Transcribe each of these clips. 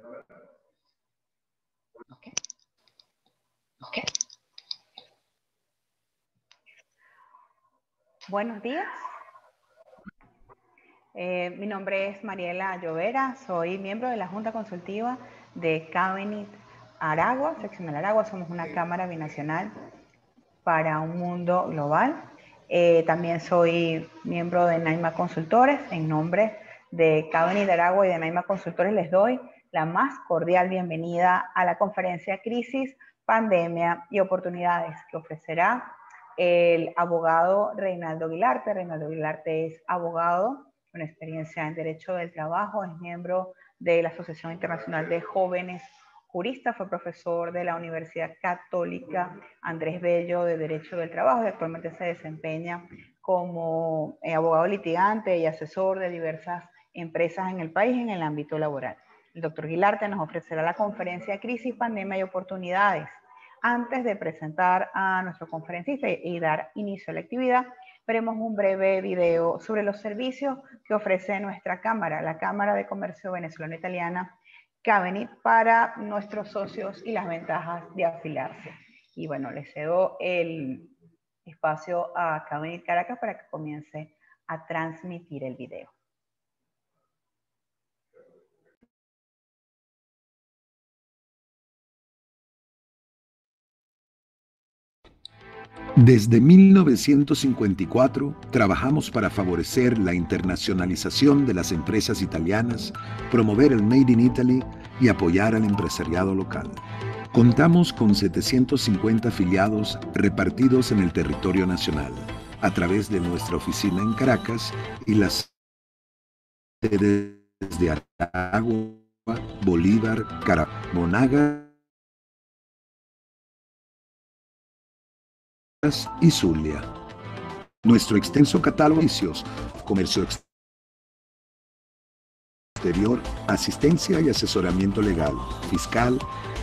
Okay. Okay. Buenos días. Mi nombre es Mariela Llovera, soy miembro de la Junta Consultiva de Cabenit Aragua, seccional Aragua. Somos una cámara binacional para un mundo global. También soy miembro de Naima Consultores. En nombre de Cabenit Aragua y de Naima Consultores les doy la más cordial bienvenida a la conferencia Crisis, Pandemia y Oportunidades que ofrecerá el abogado Reinaldo Guilarte. Reinaldo Guilarte es abogado con experiencia en Derecho del Trabajo, es miembro de la Asociación Internacional de Jóvenes Juristas, fue profesor de la Universidad Católica Andrés Bello de Derecho del Trabajo y actualmente se desempeña como abogado litigante y asesor de diversas empresas en el país en el ámbito laboral. El doctor Guilarte nos ofrecerá la conferencia Crisis, Pandemia y Oportunidades. Antes de presentar a nuestro conferencista y dar inicio a la actividad, veremos un breve video sobre los servicios que ofrece nuestra Cámara, la Cámara de Comercio Venezolano-Italiana, Cabenit, para nuestros socios y las ventajas de afiliarse. Y bueno, le cedo el espacio a Cabenit Caracas para que comience a transmitir el video. Desde 1954 trabajamos para favorecer la internacionalización de las empresas italianas, promover el Made in Italy y apoyar al empresariado local. Contamos con 750 afiliados repartidos en el territorio nacional, a través de nuestra oficina en Caracas y las sedes de Aragua, Bolívar, Monagas y Zulia. Nuestro extenso catálogo de servicios, comercio exterior, asistencia y asesoramiento legal, fiscal,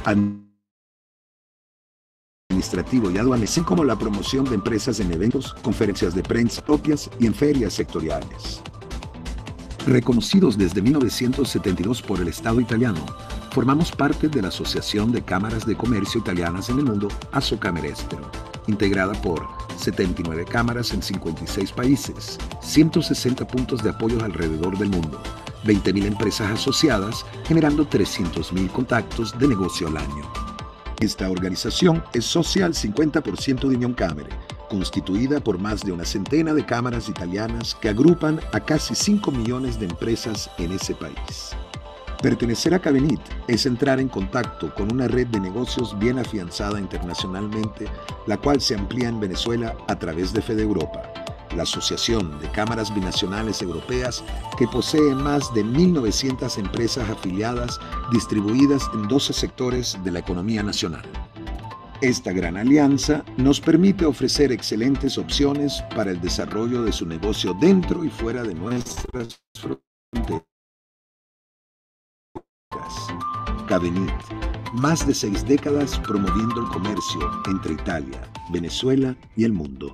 administrativo y aduanal, así como la promoción de empresas en eventos, conferencias de prensa propias y en ferias sectoriales. Reconocidos desde 1972 por el Estado italiano, formamos parte de la Asociación de Cámaras de Comercio Italianas en el Mundo, Asocamerestero, integrada por 79 cámaras en 56 países, 160 puntos de apoyo alrededor del mundo, 20.000 empresas asociadas, generando 300.000 contactos de negocio al año. Esta organización es socia al 50% de Unioncamere, constituida por más de una centena de cámaras italianas que agrupan a casi 5 millones de empresas en ese país. Pertenecer a Cabenit es entrar en contacto con una red de negocios bien afianzada internacionalmente, la cual se amplía en Venezuela a través de FEDEUropa, la Asociación de Cámaras Binacionales Europeas, que posee más de 1.900 empresas afiliadas distribuidas en 12 sectores de la economía nacional. Esta gran alianza nos permite ofrecer excelentes opciones para el desarrollo de su negocio dentro y fuera de nuestras fronteras. Cabenit, más de 6 décadas promoviendo el comercio entre Italia, Venezuela y el mundo.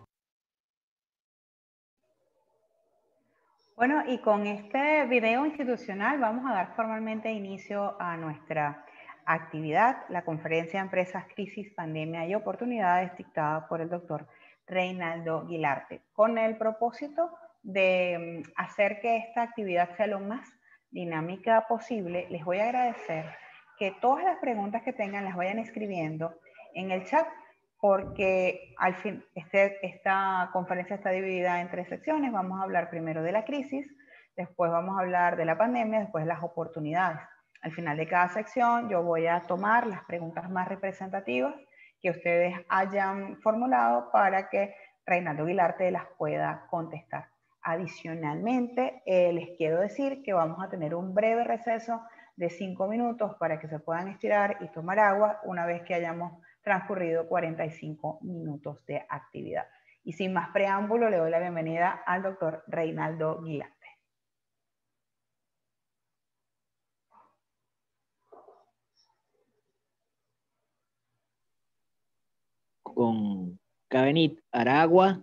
Bueno, y con este video institucional vamos a dar formalmente inicio a nuestra actividad, la conferencia Empresas, Crisis, Pandemia y Oportunidades, dictada por el doctor Reinaldo Guilarte, con el propósito de hacer que esta actividad sea lo más dinámica posible. Les voy a agradecer que todas las preguntas que tengan las vayan escribiendo en el chat, porque al fin esta conferencia está dividida en 3 secciones. Vamos a hablar primero de la crisis, después vamos a hablar de la pandemia, después de las oportunidades. Al final de cada sección yo voy a tomar las preguntas más representativas que ustedes hayan formulado para que Reinaldo Guilarte las pueda contestar. Adicionalmente, les quiero decir que vamos a tener un breve receso de 5 minutos para que se puedan estirar y tomar agua una vez que hayamos transcurrido 45 minutos de actividad. Y sin más preámbulo, le doy la bienvenida al doctor Reinaldo Guilarte. Con Cabenit Aragua,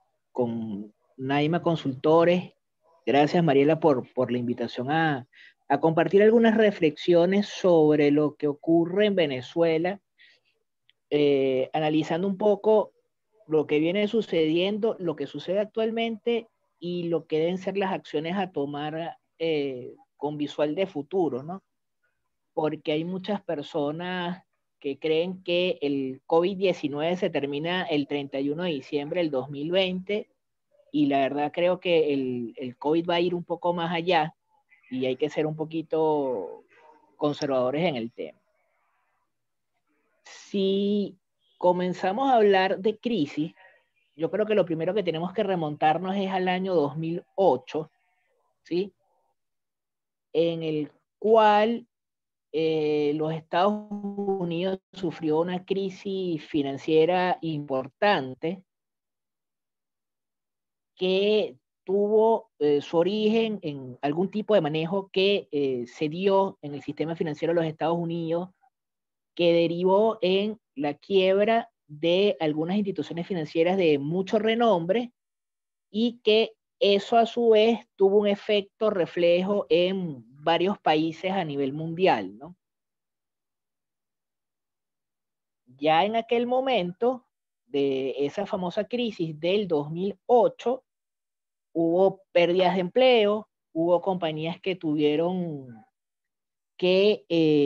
con Naima Consultores. Gracias, Mariela, por la invitación a a compartir algunas reflexiones sobre lo que ocurre en Venezuela, analizando un poco lo que viene sucediendo, lo que sucede actualmente y lo que deben ser las acciones a tomar con visual de futuro, ¿no? Porque hay muchas personas que creen que el COVID-19 se termina el 31 de diciembre del 2020 y la verdad creo que el COVID va a ir un poco más allá y hay que ser un poquito conservadores en el tema. Si comenzamos a hablar de crisis, yo creo que lo primero que tenemos que remontarnos es al año 2008, ¿sí? En el cual los Estados Unidos sufrió una crisis financiera importante que tuvo su origen en algún tipo de manejo que se dio en el sistema financiero de los Estados Unidos, que derivó en la quiebra de algunas instituciones financieras de mucho renombre y que eso a su vez tuvo un efecto reflejo en varios países a nivel mundial, ¿no? Ya en aquel momento de esa famosa crisis del 2008, hubo pérdidas de empleo, hubo compañías que tuvieron que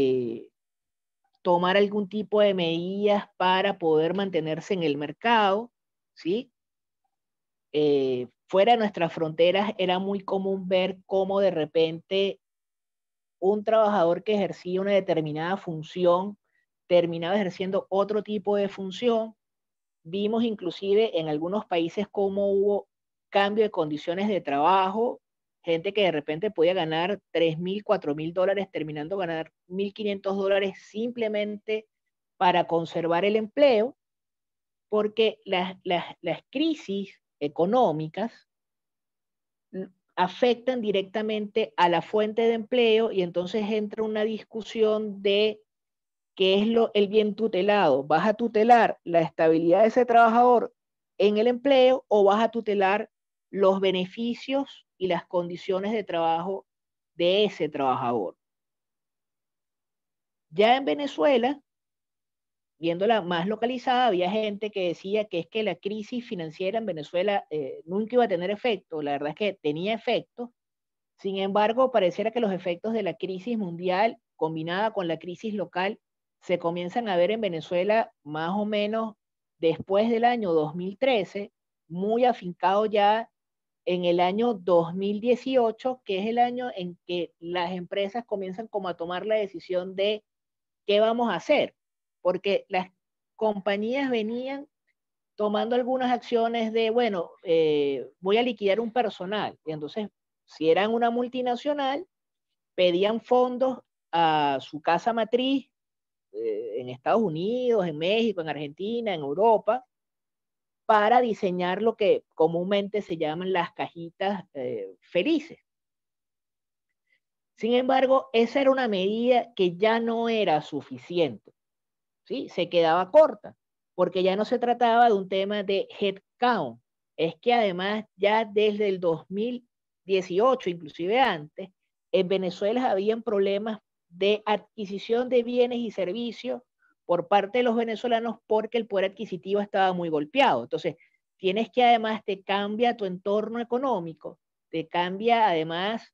tomar algún tipo de medidas para poder mantenerse en el mercado, ¿sí? Fuera de nuestras fronteras era muy común ver cómo de repente un trabajador que ejercía una determinada función terminaba ejerciendo otro tipo de función. Vimos inclusive en algunos países cómo hubo cambio de condiciones de trabajo, gente que de repente podía ganar 3.000, 4.000 dólares, terminando ganar 1.500 dólares simplemente para conservar el empleo, porque las crisis económicas afectan directamente a la fuente de empleo y entonces entra una discusión de qué es el bien tutelado. ¿Vas a tutelar la estabilidad de ese trabajador en el empleo o vas a tutelar los beneficios y las condiciones de trabajo de ese trabajador? Ya en Venezuela, viéndola más localizada, había gente que decía que es que la crisis financiera en Venezuela nunca iba a tener efecto. La verdad es que tenía efecto. Sin embargo, pareciera que los efectos de la crisis mundial combinada con la crisis local se comienzan a ver en Venezuela más o menos después del año 2013, muy afincado ya en el año 2018, que es el año en que las empresas comienzan como a tomar la decisión de qué vamos a hacer, porque las compañías venían tomando algunas acciones de, bueno, voy a liquidar un personal, y entonces si eran una multinacional, pedían fondos a su casa matriz en Estados Unidos, en México, en Argentina, en Europa, para diseñar lo que comúnmente se llaman las cajitas felices. Sin embargo, esa era una medida que ya no era suficiente, ¿sí? Se quedaba corta, porque ya no se trataba de un tema de headcount. Es que además ya desde el 2018, inclusive antes, en Venezuela habían problemas de adquisición de bienes y servicios por parte de los venezolanos porque el poder adquisitivo estaba muy golpeado. Entonces, tienes que además te cambia tu entorno económico, te cambia además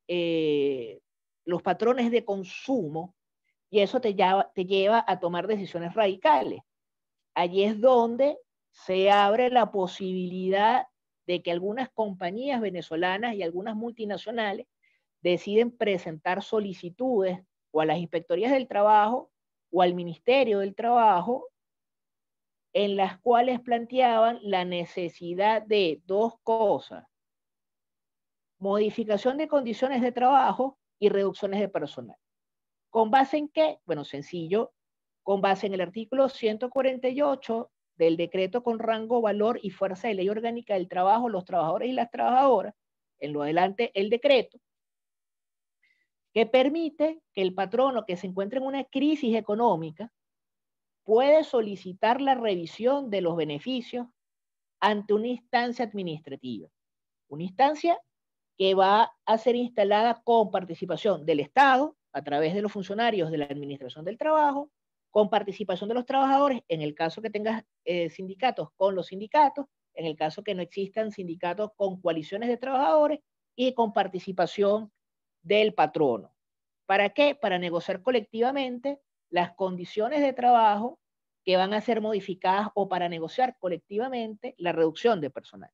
los patrones de consumo y eso te lleva a tomar decisiones radicales. Allí es donde se abre la posibilidad de que algunas compañías venezolanas y algunas multinacionales deciden presentar solicitudes o a las inspectorías del trabajo o al Ministerio del Trabajo en las cuales planteaban la necesidad de dos cosas: modificación de condiciones de trabajo y reducciones de personal. ¿Con base en qué? Bueno, sencillo, con base en el artículo 148 del decreto con rango, valor y fuerza de ley orgánica del trabajo, los trabajadores y las trabajadoras, en lo adelante el decreto, que permite que el patrono que se encuentre en una crisis económica puede solicitar la revisión de los beneficios ante una instancia administrativa. Una instancia que va a ser instalada con participación del Estado, a través de los funcionarios de la Administración del Trabajo, con participación de los trabajadores, en el caso que tengas sindicatos, con los sindicatos, en el caso que no existan sindicatos, con coaliciones de trabajadores, y con participación del patrono. ¿Para qué? Para negociar colectivamente las condiciones de trabajo que van a ser modificadas, o para negociar colectivamente la reducción de personal.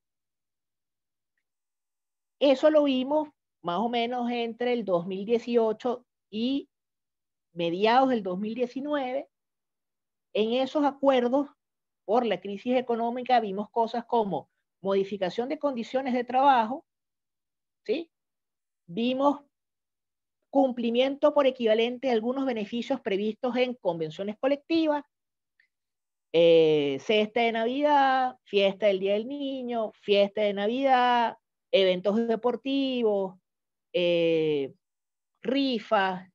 Eso lo vimos más o menos entre el 2018 y mediados del 2019. En esos acuerdos, por la crisis económica, vimos cosas como modificación de condiciones de trabajo, ¿sí? Vimos cumplimiento por equivalente de algunos beneficios previstos en convenciones colectivas, cesta de Navidad, fiesta del Día del Niño, fiesta de Navidad, eventos deportivos, rifas,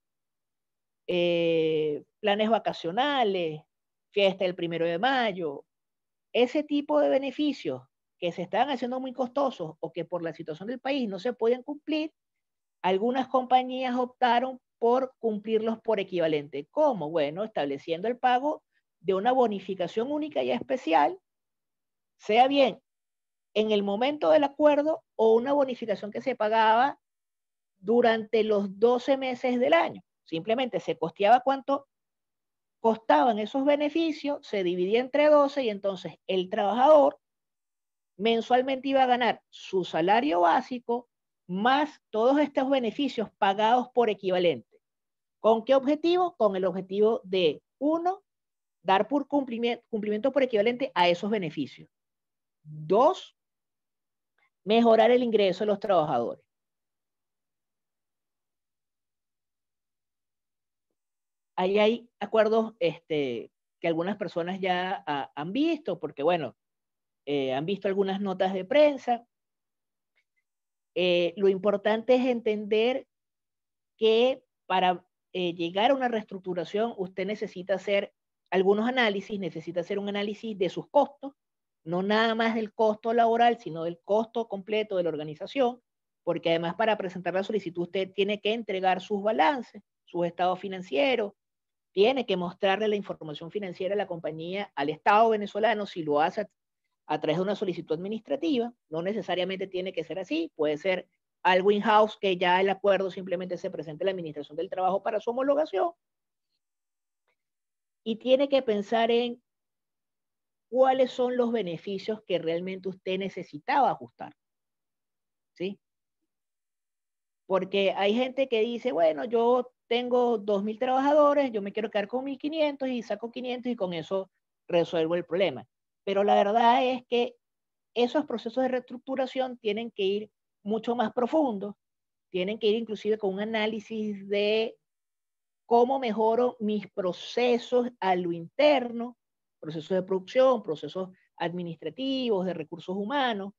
planes vacacionales, fiesta del 1 de mayo, ese tipo de beneficios que se estaban haciendo muy costosos o que por la situación del país no se podían cumplir, algunas compañías optaron por cumplirlos por equivalente. ¿Cómo? Bueno, estableciendo el pago de una bonificación única y especial, sea bien en el momento del acuerdo o una bonificación que se pagaba durante los 12 meses del año. Simplemente se costeaba cuánto costaban esos beneficios, se dividía entre 12 y entonces el trabajador mensualmente iba a ganar su salario básico más todos estos beneficios pagados por equivalente. ¿Con qué objetivo? Con el objetivo de, uno, dar por cumplimiento por equivalente a esos beneficios. Dos, mejorar el ingreso de los trabajadores. Ahí hay acuerdos que algunas personas ya han visto, porque bueno, han visto algunas notas de prensa. Lo importante es entender que para llegar a una reestructuración usted necesita hacer algunos análisis, necesita hacer un análisis de sus costos, no nada más del costo laboral, sino del costo completo de la organización, porque además para presentar la solicitud usted tiene que entregar sus balances, sus estados financieros, tiene que mostrarle la información financiera de la compañía al Estado venezolano si lo hace a través de una solicitud administrativa. No necesariamente tiene que ser así, puede ser algo in-house que ya el acuerdo simplemente se presente a la Administración del Trabajo para su homologación. Y tiene que pensar en cuáles son los beneficios que realmente usted necesitaba ajustar. ¿Sí? Porque hay gente que dice, bueno, yo tengo 2.000 trabajadores, yo me quiero quedar con 1.500 y saco 500 y con eso resuelvo el problema. Pero la verdad es que esos procesos de reestructuración tienen que ir mucho más profundos, tienen que ir inclusive con un análisis de cómo mejoro mis procesos a lo interno, procesos de producción, procesos administrativos, de recursos humanos,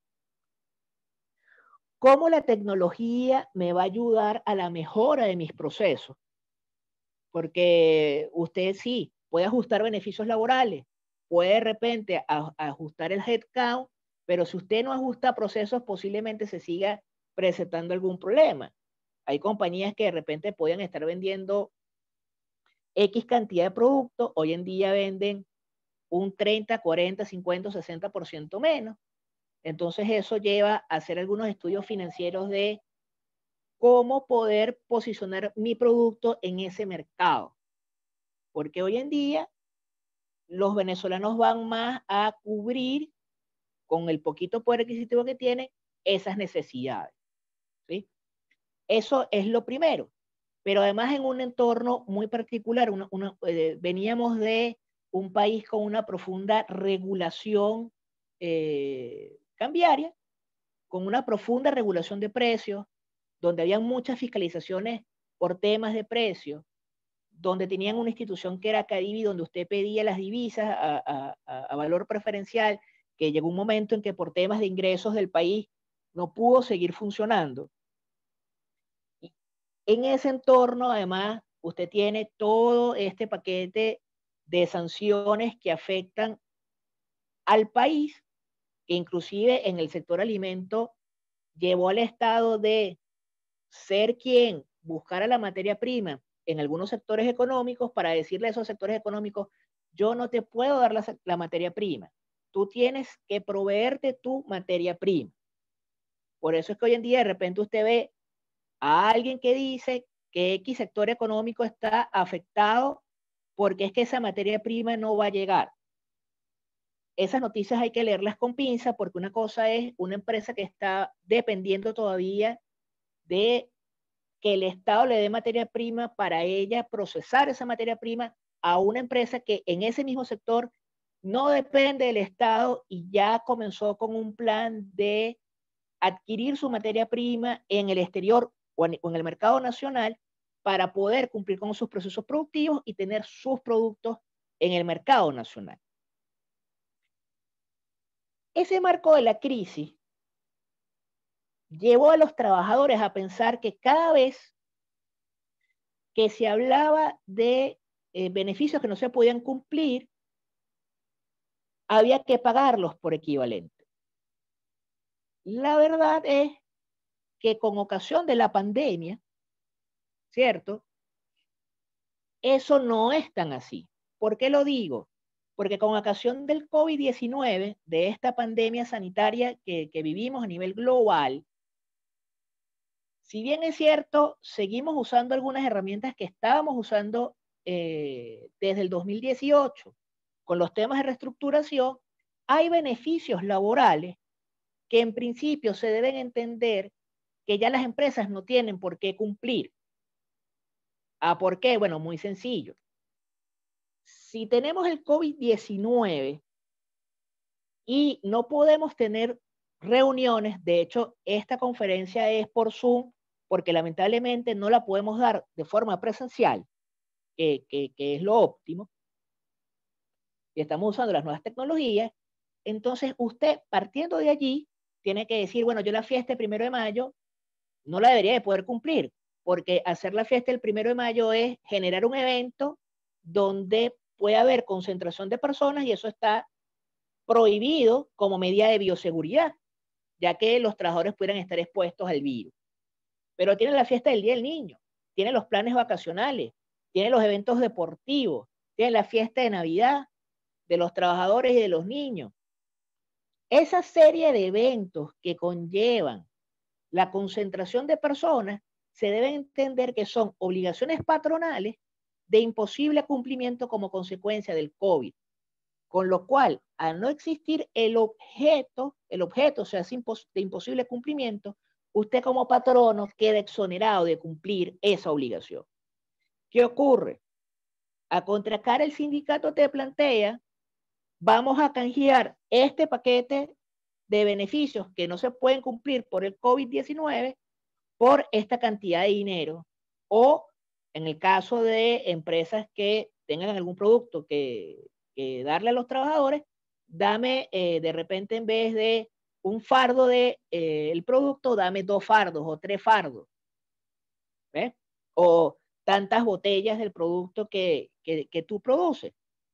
cómo la tecnología me va a ayudar a la mejora de mis procesos. Porque usted sí puede ajustar beneficios laborales, puede de repente ajustar el headcount, pero si usted no ajusta procesos, posiblemente se siga presentando algún problema. Hay compañías que de repente podían estar vendiendo X cantidad de productos, hoy en día venden un 30, 40, 50, 60% menos. Entonces eso lleva a hacer algunos estudios financieros de cómo poder posicionar mi producto en ese mercado. Porque hoy en día los venezolanos van más a cubrir, con el poquito poder adquisitivo que tienen, esas necesidades. ¿Sí? Eso es lo primero. Pero además en un entorno muy particular, veníamos de un país con una profunda regulación cambiaria, con una profunda regulación de precios, donde había muchas fiscalizaciones por temas de precios, donde tenían una institución que era Cadivi, donde usted pedía las divisas a valor preferencial, que llegó un momento en que por temas de ingresos del país no pudo seguir funcionando. Y en ese entorno, además, usted tiene todo este paquete de sanciones que afectan al país, que inclusive en el sector alimento llevó al Estado de ser quien buscara la materia prima en algunos sectores económicos para decirle a esos sectores económicos, yo no te puedo dar la materia prima, tú tienes que proveerte tu materia prima. Por eso es que hoy en día de repente usted ve a alguien que dice que X sector económico está afectado porque es que esa materia prima no va a llegar. Esas noticias hay que leerlas con pinza porque una cosa es una empresa que está dependiendo todavía de que el Estado le dé materia prima para ella procesar esa materia prima a una empresa que en ese mismo sector no depende del Estado y ya comenzó con un plan de adquirir su materia prima en el exterior o en el mercado nacional para poder cumplir con sus procesos productivos y tener sus productos en el mercado nacional. Ese marco de la crisis llevó a los trabajadores a pensar que cada vez que se hablaba de beneficios que no se podían cumplir, había que pagarlos por equivalente. La verdad es que con ocasión de la pandemia, ¿cierto? Eso no es tan así. ¿Por qué lo digo? Porque con ocasión del COVID-19, de esta pandemia sanitaria que vivimos a nivel global, si bien es cierto, seguimos usando algunas herramientas que estábamos usando desde el 2018 con los temas de reestructuración, hay beneficios laborales que en principio se deben entender que ya las empresas no tienen por qué cumplir. ¿Por qué? Bueno, muy sencillo. Si tenemos el COVID-19 y no podemos tener reuniones, de hecho, esta conferencia es por Zoom, porque lamentablemente no la podemos dar de forma presencial, que es lo óptimo, y estamos usando las nuevas tecnologías, entonces usted, partiendo de allí, tiene que decir, bueno, yo la fiesta el 1 de mayo no la debería de poder cumplir, porque hacer la fiesta el 1 de mayo es generar un evento donde puede haber concentración de personas y eso está prohibido como medida de bioseguridad, ya que los trabajadores pudieran estar expuestos al virus. Pero tiene la fiesta del Día del Niño, tiene los planes vacacionales, tiene los eventos deportivos, tiene la fiesta de Navidad de los trabajadores y de los niños. Esa serie de eventos que conllevan la concentración de personas se debe entender que son obligaciones patronales de imposible cumplimiento como consecuencia del COVID. Con lo cual, al no existir el objeto, o sea, de imposible cumplimiento, usted como patrono queda exonerado de cumplir esa obligación. ¿Qué ocurre? A contracara el sindicato te plantea, vamos a canjear este paquete de beneficios que no se pueden cumplir por el COVID-19 por esta cantidad de dinero. O en el caso de empresas que tengan algún producto que darle a los trabajadores, dame de repente en vez de un fardo de el producto, dame 2 fardos o 3 fardos. ¿Ves? O tantas botellas del producto que tú produces.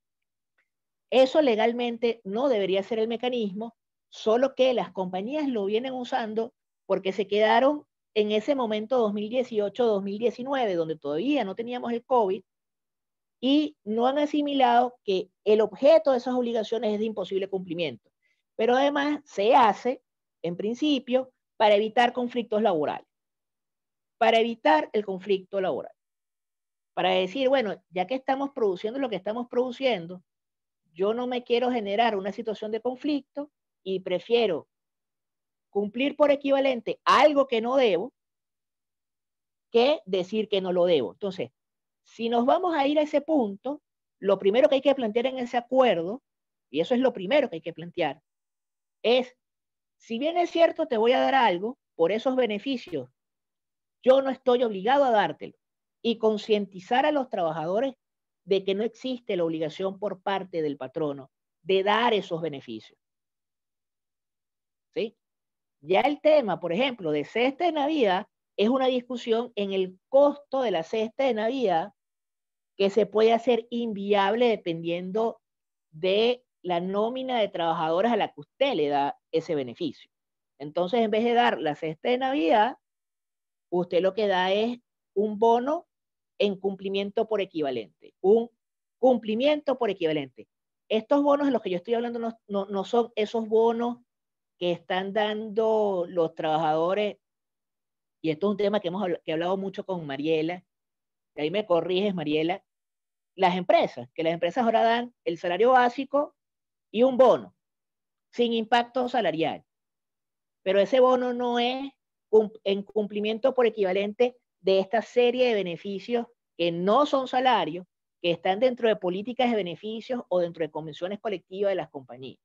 Eso legalmente no debería ser el mecanismo, solo que las compañías lo vienen usando porque se quedaron en ese momento 2018-2019, donde todavía no teníamos el COVID, y no han asimilado que el objeto de esas obligaciones es de imposible cumplimiento. Pero además se hace, en principio, para evitar conflictos laborales. Para evitar el conflicto laboral. Para decir, bueno, ya que estamos produciendo lo que estamos produciendo, yo no me quiero generar una situación de conflicto y prefiero cumplir por equivalente algo que no debo que decir que no lo debo. Entonces, si nos vamos a ir a ese punto, lo primero que hay que plantear en ese acuerdo, y eso es lo primero que hay que plantear, es, si bien es cierto, te voy a dar algo por esos beneficios, yo no estoy obligado a dártelo. Y concientizar a los trabajadores de que no existe la obligación por parte del patrono de dar esos beneficios. ¿Sí? Ya el tema, por ejemplo, de cesta de Navidad, es una discusión en el costo de la cesta de Navidad que se puede hacer inviable dependiendo de la nómina de trabajadores a la que usted le da ese beneficio. Entonces, en vez de dar la cesta de Navidad, usted lo que da es un bono en cumplimiento por equivalente. Un cumplimiento por equivalente. Estos bonos de los que yo estoy hablando no son esos bonos que están dando los trabajadores, y esto es un tema que he hablado mucho con Mariela, y ahí me corriges, Mariela, las empresas, que las empresas ahora dan el salario básico y un bono, sin impacto salarial. Pero ese bono no es en cumplimiento por equivalente de esta serie de beneficios que no son salarios, que están dentro de políticas de beneficios o dentro de convenciones colectivas de las compañías.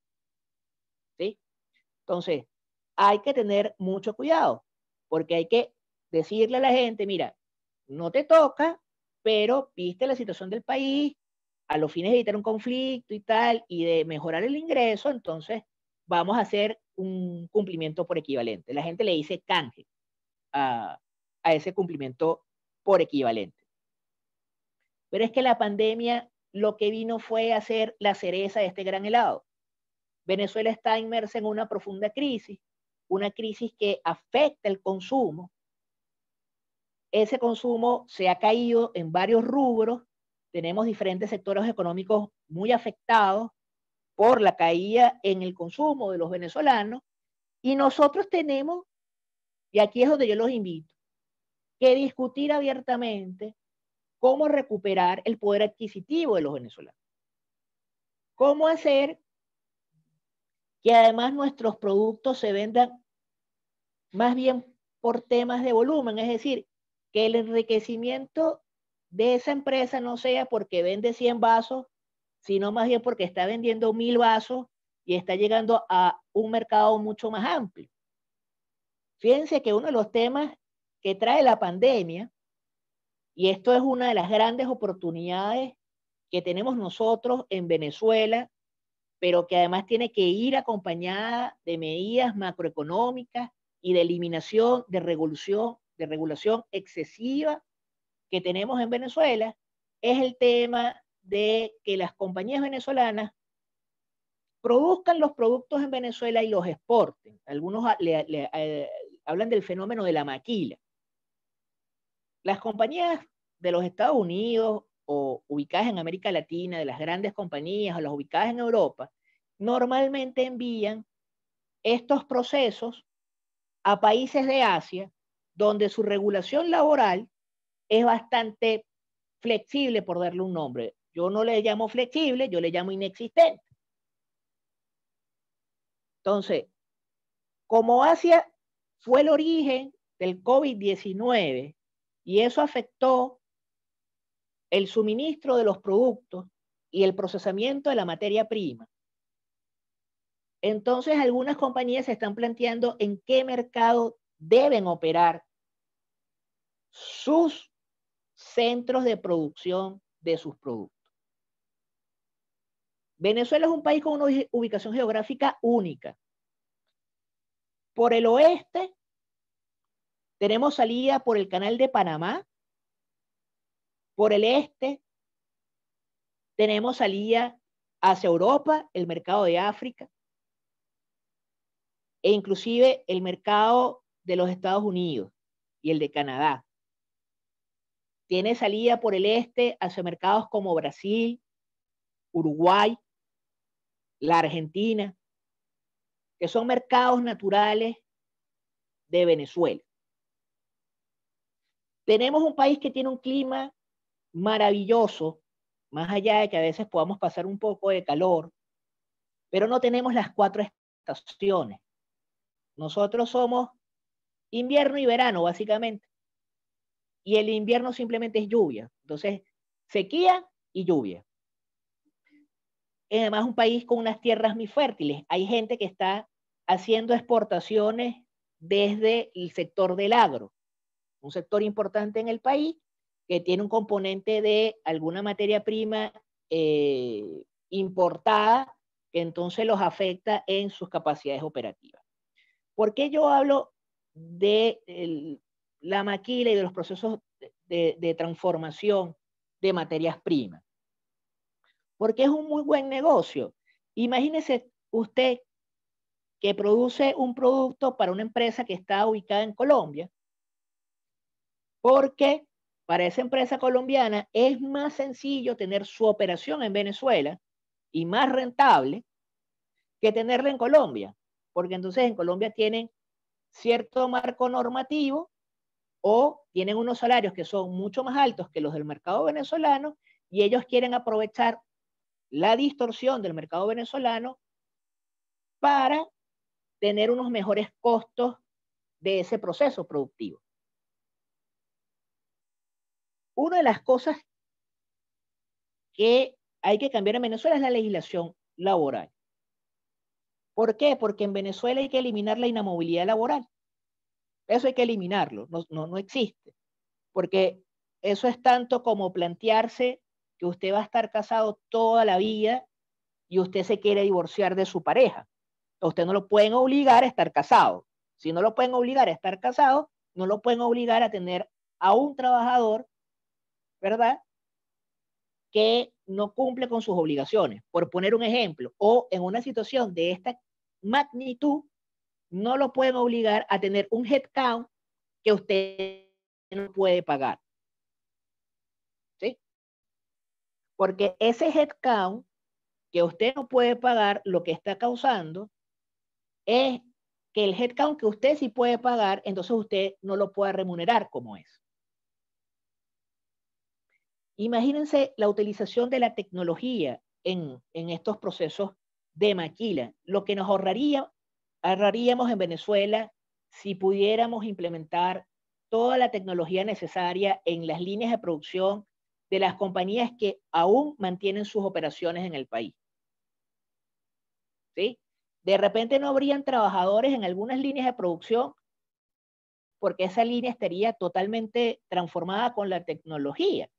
¿Sí? Entonces, hay que tener mucho cuidado, porque hay que decirle a la gente, mira, no te toca, pero viste la situación del país, a los fines de evitar un conflicto y tal, y de mejorar el ingreso, entonces vamos a hacer un cumplimiento por equivalente. La gente le dice canje a ese cumplimiento por equivalente. Pero es que la pandemia lo que vino fue a hacer la cereza de este gran helado. Venezuela está inmersa en una profunda crisis, una crisis que afecta el consumo. Ese consumo se ha caído en varios rubros, tenemos diferentes sectores económicos muy afectados por la caída en el consumo de los venezolanos, y nosotros tenemos, y aquí es donde yo los invito, que discutir abiertamente cómo recuperar el poder adquisitivo de los venezolanos. Cómo hacer que además nuestros productos se vendan más bien por temas de volumen, es decir, que el enriquecimiento de esa empresa no sea porque vende 100 vasos, sino más bien porque está vendiendo 1000 vasos y está llegando a un mercado mucho más amplio. Fíjense que uno de los temas que trae la pandemia, y esto es una de las grandes oportunidades que tenemos nosotros en Venezuela, pero que además tiene que ir acompañada de medidas macroeconómicas y de eliminación de regulación excesiva que tenemos en Venezuela, es el tema de que las compañías venezolanas produzcan los productos en Venezuela y los exporten. Algunos hablan del fenómeno de la maquila. Las compañías de los Estados Unidos o ubicadas en América Latina, de las grandes compañías o las ubicadas en Europa, normalmente envían estos procesos a países de Asia, donde su regulación laboral es bastante flexible, por darle un nombre. Yo no le llamo flexible, yo le llamo inexistente. Entonces, como Asia fue el origen del COVID-19 y eso afectó el suministro de los productos y el procesamiento de la materia prima, entonces algunas compañías se están planteando en qué mercado deben operar sus centros de producción de sus productos. Venezuela es un país con una ubicación geográfica única. Por el oeste tenemos salida por el Canal de Panamá. Por el este tenemos salida hacia Europa, el mercado de África, e inclusive el mercado de los Estados Unidos y el de Canadá. Tiene salida por el este hacia mercados como Brasil, Uruguay, la Argentina, que son mercados naturales de Venezuela. Tenemos un país que tiene un clima maravilloso, más allá de que a veces podamos pasar un poco de calor, pero no tenemos las 4 estaciones. Nosotros somos invierno y verano, básicamente. Y el invierno simplemente es lluvia. Entonces, sequía y lluvia. Es además un país con unas tierras muy fértiles. Hay gente que está haciendo exportaciones desde el sector del agro, un sector importante en el país que tiene un componente de alguna materia prima importada que entonces los afecta en sus capacidades operativas. ¿Por qué yo hablo de la maquila y de los procesos de transformación de materias primas? Porque es un muy buen negocio. Imagínese usted que produce un producto para una empresa que está ubicada en Colombia, porque para esa empresa colombiana es más sencillo tener su operación en Venezuela y más rentable que tenerla en Colombia, porque entonces en Colombia tienen cierto marco normativo o tienen unos salarios que son mucho más altos que los del mercado venezolano y ellos quieren aprovechar la distorsión del mercado venezolano para tener unos mejores costos de ese proceso productivo. Una de las cosas que hay que cambiar en Venezuela es la legislación laboral. ¿Por qué? Porque en Venezuela hay que eliminar la inamovilidad laboral. Eso hay que eliminarlo, no existe. Porque eso es tanto como plantearse que usted va a estar casado toda la vida y usted se quiere divorciar de su pareja. Usted no lo pueden obligar a estar casado. Si no lo pueden obligar a estar casado, no lo pueden obligar a tener a un trabajador, ¿verdad?, que no cumple con sus obligaciones, por poner un ejemplo, o en una situación de esta magnitud, no lo pueden obligar a tener un headcount que usted no puede pagar. ¿Sí? Porque ese headcount que usted no puede pagar, lo que está causando es que el headcount que usted sí puede pagar, entonces usted no lo puede remunerar como es. Imagínense la utilización de la tecnología en estos procesos de maquila, lo que nos ahorraríamos en Venezuela si pudiéramos implementar toda la tecnología necesaria en las líneas de producción de las compañías que aún mantienen sus operaciones en el país. ¿Sí? De repente no habrían trabajadores en algunas líneas de producción porque esa línea estaría totalmente transformada con la tecnología.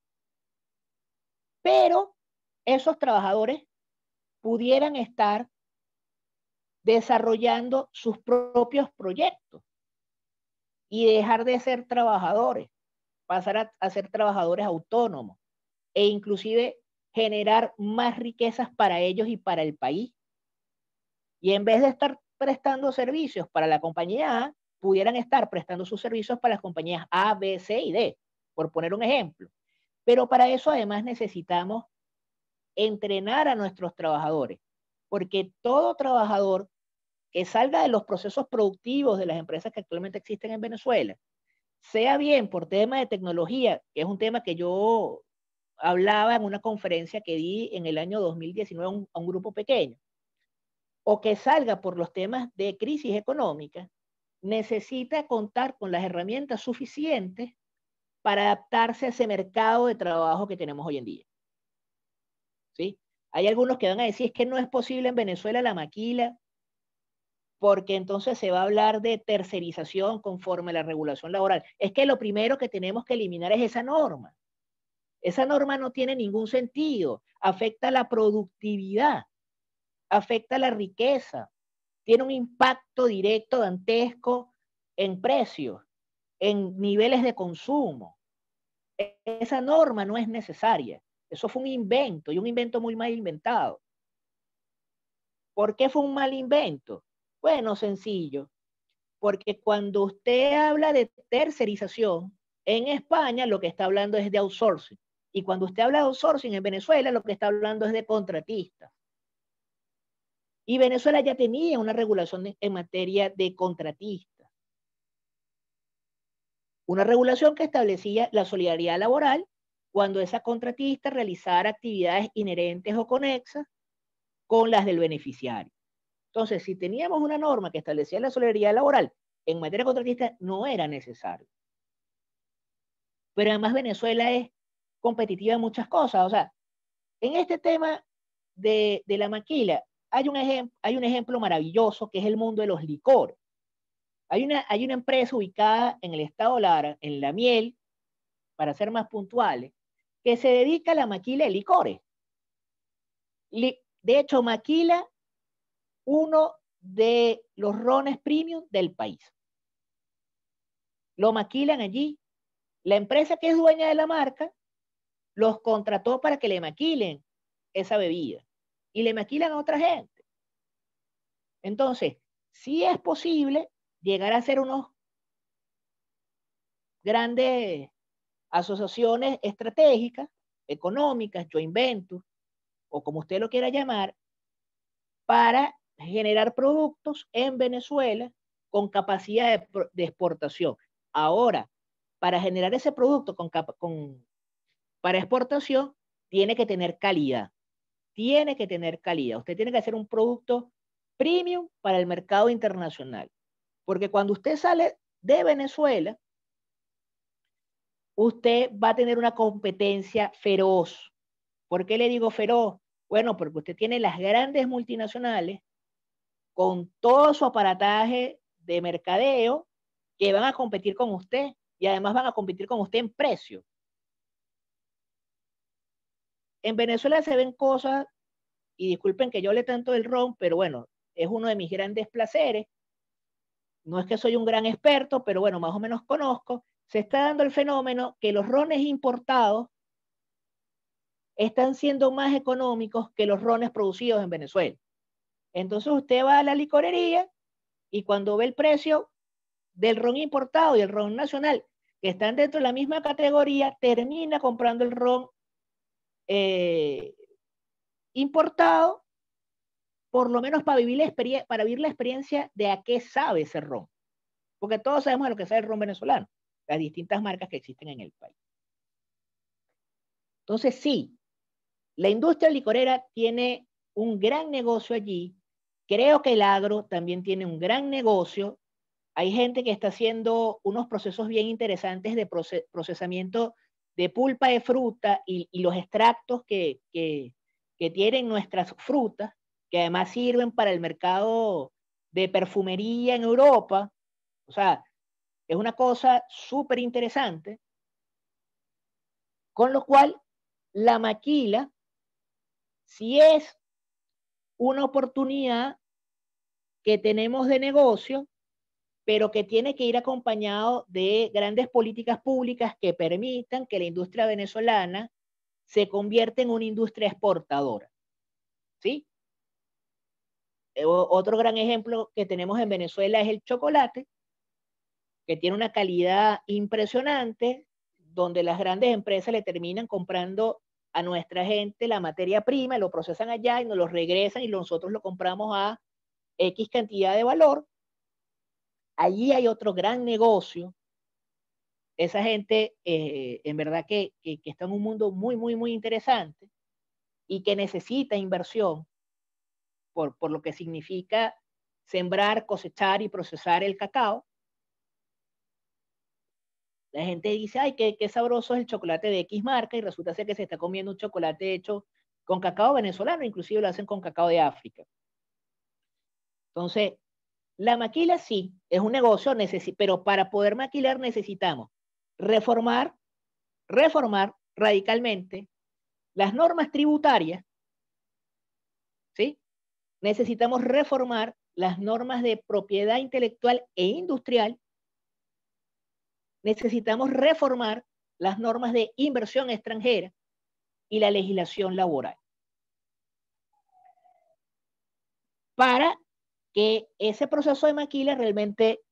Pero esos trabajadores pudieran estar desarrollando sus propios proyectos y dejar de ser trabajadores, pasar a ser trabajadores autónomos e inclusive generar más riquezas para ellos y para el país. Y en vez de estar prestando servicios para la compañía A, pudieran estar prestando sus servicios para las compañías A, B, C y D, por poner un ejemplo. Pero para eso además necesitamos entrenar a nuestros trabajadores, porque todo trabajador que salga de los procesos productivos de las empresas que actualmente existen en Venezuela, sea bien por tema de tecnología, que es un tema que yo hablaba en una conferencia que di en el año 2019 a un grupo pequeño, o que salga por los temas de crisis económica, necesita contar con las herramientas suficientes para adaptarse a ese mercado de trabajo que tenemos hoy en día. ¿Sí? Hay algunos que van a decir es que no es posible en Venezuela la maquila porque entonces se va a hablar de tercerización conforme a la regulación laboral. Es que lo primero que tenemos que eliminar es esa norma. Esa norma no tiene ningún sentido, afecta la productividad, afecta la riqueza, tiene un impacto directo dantesco en precios, en niveles de consumo. Esa norma no es necesaria. Eso fue un invento y un invento muy mal inventado. ¿Por qué fue un mal invento? Bueno, sencillo. Porque cuando usted habla de tercerización, en España lo que está hablando es de outsourcing. Y cuando usted habla de outsourcing en Venezuela, lo que está hablando es de contratistas. Y Venezuela ya tenía una regulación en materia de contratistas. Una regulación que establecía la solidaridad laboral cuando esa contratista realizara actividades inherentes o conexas con las del beneficiario. Entonces, si teníamos una norma que establecía la solidaridad laboral en materia contratista, no era necesario. Pero además Venezuela es competitiva en muchas cosas. O sea, en este tema de la maquila, hay un ejemplo maravilloso que es el mundo de los licores. Hay una empresa ubicada en el estado Lara, en La Miel, para ser más puntuales, que se dedica a la maquila de licores. De hecho, maquila uno de los rones premium del país. Lo maquilan allí. La empresa que es dueña de la marca los contrató para que le maquilen esa bebida y le maquilan a otra gente. Entonces, sí es posible llegar a hacer unos grandes asociaciones estratégicas, económicas, joint ventures, o como usted lo quiera llamar, para generar productos en Venezuela con capacidad de exportación. Ahora, para generar ese producto para exportación, tiene que tener calidad. Tiene que tener calidad. Usted tiene que hacer un producto premium para el mercado internacional. Porque cuando usted sale de Venezuela, usted va a tener una competencia feroz. ¿Por qué le digo feroz? Bueno, porque usted tiene las grandes multinacionales con todo su aparataje de mercadeo que van a competir con usted y además van a competir con usted en precio. En Venezuela se ven cosas, y disculpen que yo hable tanto del ron, pero bueno, es uno de mis grandes placeres. No es que soy un gran experto, pero bueno, más o menos conozco. Se está dando el fenómeno que los rones importados están siendo más económicos que los rones producidos en Venezuela. Entonces usted va a la licorería y cuando ve el precio del ron importado y el ron nacional, que están dentro de la misma categoría, termina comprando el ron importado, por lo menos para vivir la experiencia de a qué sabe ese ron. Porque todos sabemos a lo que sabe el ron venezolano, las distintas marcas que existen en el país. Entonces, sí, la industria licorera tiene un gran negocio allí. Creo que el agro también tiene un gran negocio. Hay gente que está haciendo unos procesos bien interesantes de procesamiento de pulpa de fruta y los extractos que tienen nuestras frutas, que además sirven para el mercado de perfumería en Europa. O sea, es una cosa súper interesante. Con lo cual, la maquila sí es una oportunidad que tenemos de negocio, pero que tiene que ir acompañado de grandes políticas públicas que permitan que la industria venezolana se convierta en una industria exportadora. ¿Sí? Otro gran ejemplo que tenemos en Venezuela es el chocolate, que tiene una calidad impresionante, donde las grandes empresas le terminan comprando a nuestra gente la materia prima, lo procesan allá y nos lo regresan y nosotros lo compramos a X cantidad de valor. Allí hay otro gran negocio. Esa gente, en verdad que está en un mundo muy, muy, muy interesante y que necesita inversión por lo que significa sembrar, cosechar y procesar el cacao. La gente dice, ay, qué sabroso es el chocolate de X marca, y resulta ser que se está comiendo un chocolate hecho con cacao venezolano, inclusive lo hacen con cacao de África. Entonces, la maquila sí, es un negocio, pero para poder maquilar necesitamos reformar radicalmente las normas tributarias, ¿sí? Necesitamos reformar las normas de propiedad intelectual e industrial. Necesitamos reformar las normas de inversión extranjera y la legislación laboral para que ese proceso de maquila realmente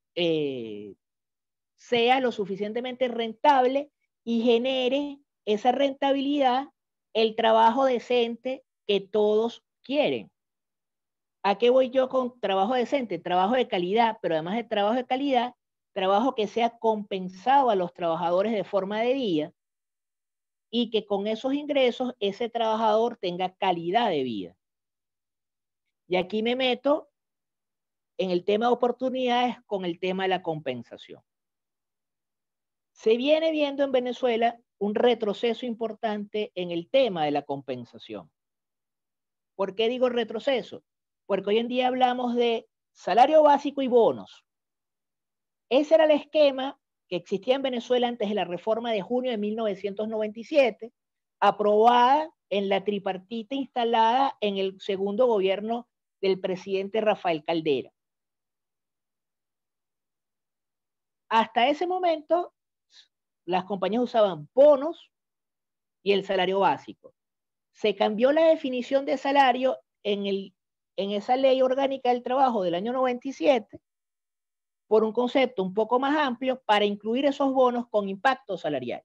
sea lo suficientemente rentable y genere esa rentabilidad, el trabajo decente que todos quieren. ¿A qué voy yo con trabajo decente? Trabajo de calidad, pero además de trabajo de calidad, trabajo que sea compensado a los trabajadores de forma debida y que con esos ingresos ese trabajador tenga calidad de vida. Y aquí me meto en el tema de oportunidades con el tema de la compensación. Se viene viendo en Venezuela un retroceso importante en el tema de la compensación. ¿Por qué digo retroceso? Porque hoy en día hablamos de salario básico y bonos. Ese era el esquema que existía en Venezuela antes de la reforma de junio de 1997, aprobada en la tripartita instalada en el segundo gobierno del presidente Rafael Caldera. Hasta ese momento, las compañías usaban bonos y el salario básico. Se cambió la definición de salario en en esa ley orgánica del trabajo del año 97 por un concepto un poco más amplio para incluir esos bonos con impacto salarial.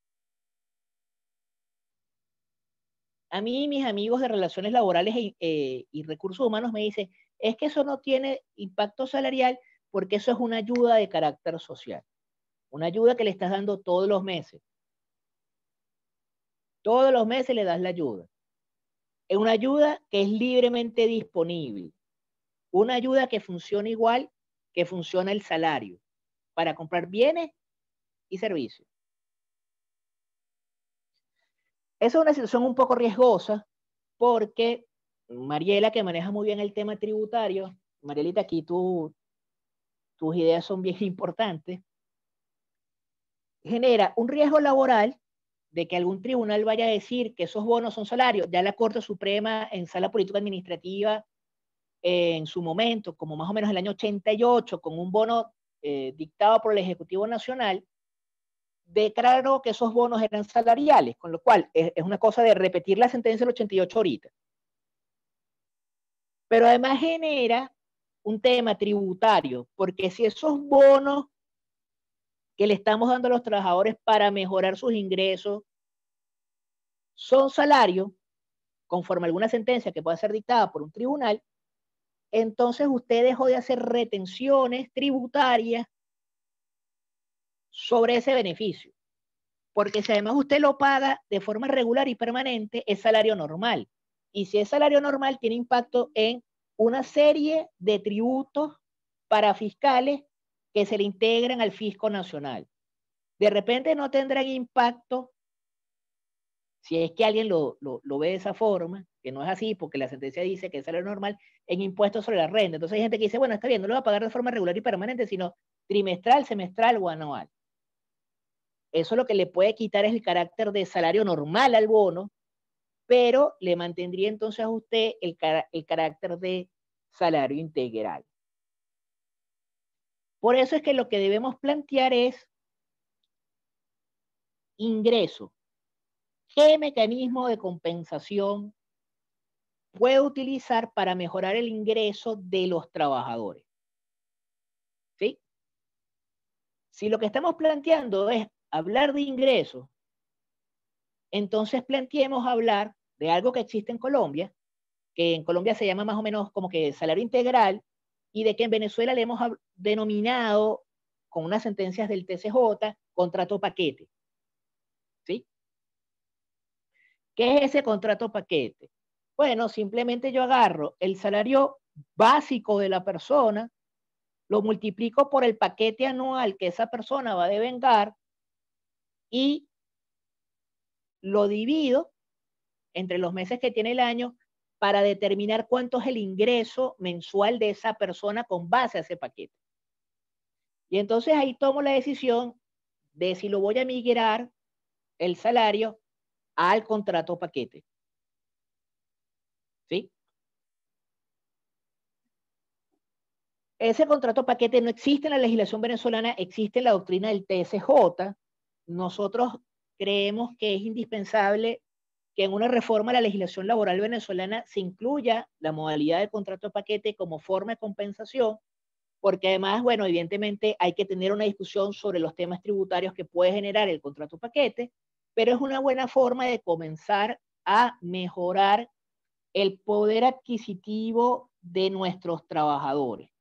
A mí mis amigos de relaciones laborales y recursos humanos me dicen, es que eso no tiene impacto salarial porque eso es una ayuda de carácter social. Una ayuda que le estás dando todos los meses. Todos los meses le das la ayuda. Es una ayuda que es libremente disponible. Una ayuda que funciona igual que funciona el salario para comprar bienes y servicios. Esa es una situación un poco riesgosa porque Mariela, que maneja muy bien el tema tributario, Marielita, aquí tus ideas son bien importantes, genera un riesgo laboral de que algún tribunal vaya a decir que esos bonos son salarios. Ya la Corte Suprema en Sala Política Administrativa en su momento, como más o menos el año 88, con un bono dictado por el Ejecutivo Nacional, declaró que esos bonos eran salariales, con lo cual es una cosa de repetir la sentencia del 88 ahorita. Pero además genera un tema tributario, porque si esos bonos que le estamos dando a los trabajadores para mejorar sus ingresos son salarios, conforme a alguna sentencia que pueda ser dictada por un tribunal, entonces usted dejó de hacer retenciones tributarias sobre ese beneficio. Porque si además usted lo paga de forma regular y permanente, es salario normal. Y si es salario normal, tiene impacto en una serie de tributos para fiscales que se le integran al fisco nacional. De repente no tendrán impacto, si es que alguien lo ve de esa forma, que no es así, porque la sentencia dice que es salario normal, en impuestos sobre la renta. Entonces hay gente que dice, bueno, está bien, no lo va a pagar de forma regular y permanente, sino trimestral, semestral o anual. Eso lo que le puede quitar es el carácter de salario normal al bono, pero le mantendría entonces a usted el carácter de salario integral. Por eso es que lo que debemos plantear es ingreso. ¿Qué mecanismo de compensación puede utilizar para mejorar el ingreso de los trabajadores? ¿Sí? Si lo que estamos planteando es hablar de ingresos, entonces planteemos hablar de algo que existe en Colombia, que en Colombia se llama más o menos como que salario integral, y de que en Venezuela le hemos denominado, con unas sentencias del TCJ, contrato paquete. ¿Sí? ¿Qué es ese contrato paquete? Bueno, simplemente yo agarro el salario básico de la persona, lo multiplico por el paquete anual que esa persona va a devengar y lo divido entre los meses que tiene el año para determinar cuánto es el ingreso mensual de esa persona con base a ese paquete. Y entonces ahí tomo la decisión de si lo voy a migrar el salario al contrato paquete. ¿Sí? Ese contrato paquete no existe en la legislación venezolana, existe en la doctrina del TSJ. Nosotros creemos que es indispensable que en una reforma a la legislación laboral venezolana se incluya la modalidad de contrato paquete como forma de compensación, porque además, bueno, evidentemente hay que tener una discusión sobre los temas tributarios que puede generar el contrato paquete, pero es una buena forma de comenzar a mejorar el poder adquisitivo de nuestros trabajadores.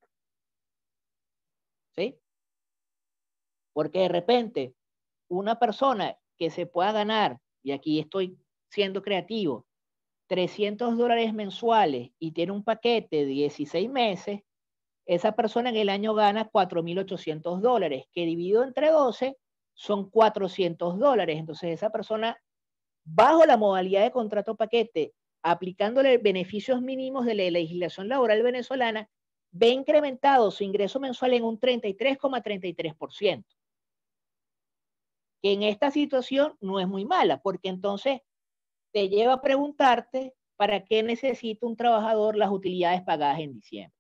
¿Sí? Porque de repente una persona que se pueda ganar, y aquí estoy siendo creativo, $300 mensuales y tiene un paquete de 16 meses, esa persona en el año gana $4.800, que dividido entre 12 son $400. Entonces esa persona, bajo la modalidad de contrato paquete, aplicándole beneficios mínimos de la legislación laboral venezolana, ve incrementado su ingreso mensual en un 33,33%. Que en esta situación no es muy mala, porque entonces te lleva a preguntarte para qué necesita un trabajador las utilidades pagadas en diciembre.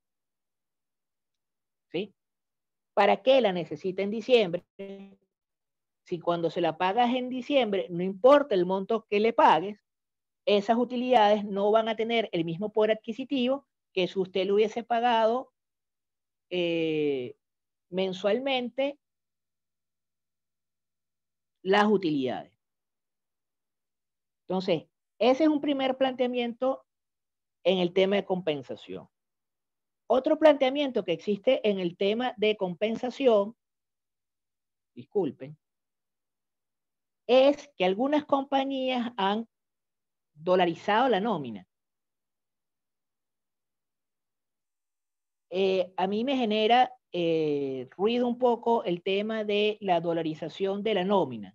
¿Sí? ¿Para qué la necesita en diciembre? Si cuando se la pagas en diciembre, no importa el monto que le pagues, esas utilidades no van a tener el mismo poder adquisitivo que si usted le hubiese pagado mensualmente las utilidades. Entonces, ese es un primer planteamiento en el tema de compensación. Otro planteamiento que existe en el tema de compensación, disculpen, es que algunas compañías han dolarizado la nómina. A mí me genera ruido un poco el tema de la dolarización de la nómina.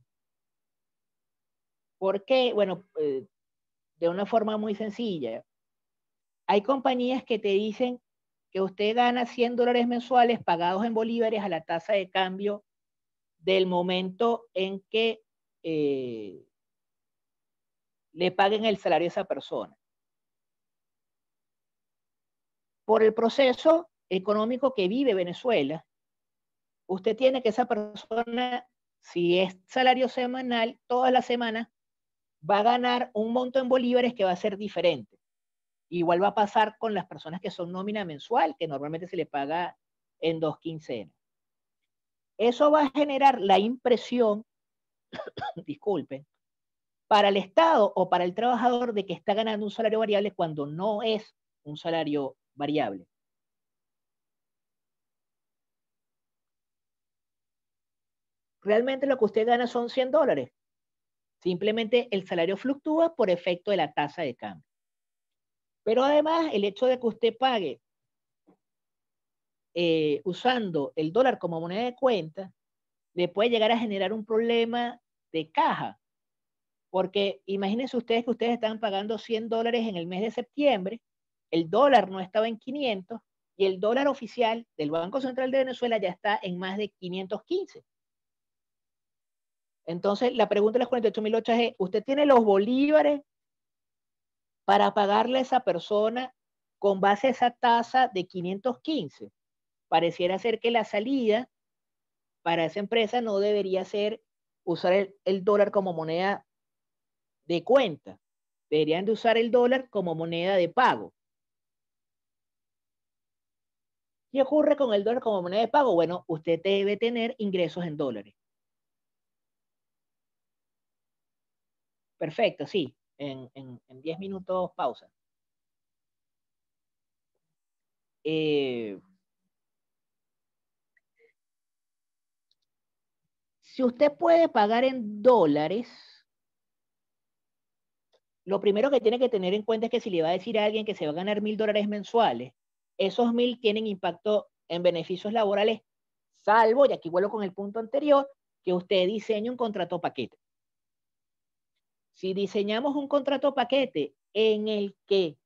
¿Por qué? Bueno, de una forma muy sencilla. Hay compañías que te dicen que usted gana $100 mensuales pagados en bolívares a la tasa de cambio del momento en que le paguen el salario a esa persona. Por el proceso económico que vive Venezuela, usted tiene que esa persona, si es salario semanal, todas las semanas va a ganar un monto en bolívares que va a ser diferente. Igual va a pasar con las personas que son nómina mensual, que normalmente se le paga en 2 quincenas. Eso va a generar la impresión, disculpen, para el Estado o para el trabajador de que está ganando un salario variable cuando no es un salario variable. Realmente lo que usted gana son $100. Simplemente el salario fluctúa por efecto de la tasa de cambio. Pero además, el hecho de que usted pague usando el dólar como moneda de cuenta, le puede llegar a generar un problema de caja. Porque imagínense ustedes que ustedes estaban pagando $100 en el mes de septiembre, el dólar no estaba en 500 y el dólar oficial del Banco Central de Venezuela ya está en más de 515. Entonces, la pregunta de las 48.008 es, ¿usted tiene los bolívares para pagarle a esa persona con base a esa tasa de 515? Pareciera ser que la salida para esa empresa no debería ser usar el dólar como moneda de cuenta. Deberían de usar el dólar como moneda de pago. ¿Qué ocurre con el dólar como moneda de pago? Bueno, usted debe tener ingresos en dólares. Perfecto, sí. En 10 minutos pausa. Si usted puede pagar en dólares, lo primero que tiene que tener en cuenta es que si le va a decir a alguien que se va a ganar $1.000 mensuales, esos 1.000 tienen impacto en beneficios laborales, salvo, y aquí vuelvo con el punto anterior, que usted diseñe un contrato paquete. Si diseñamos un contrato paquete en el que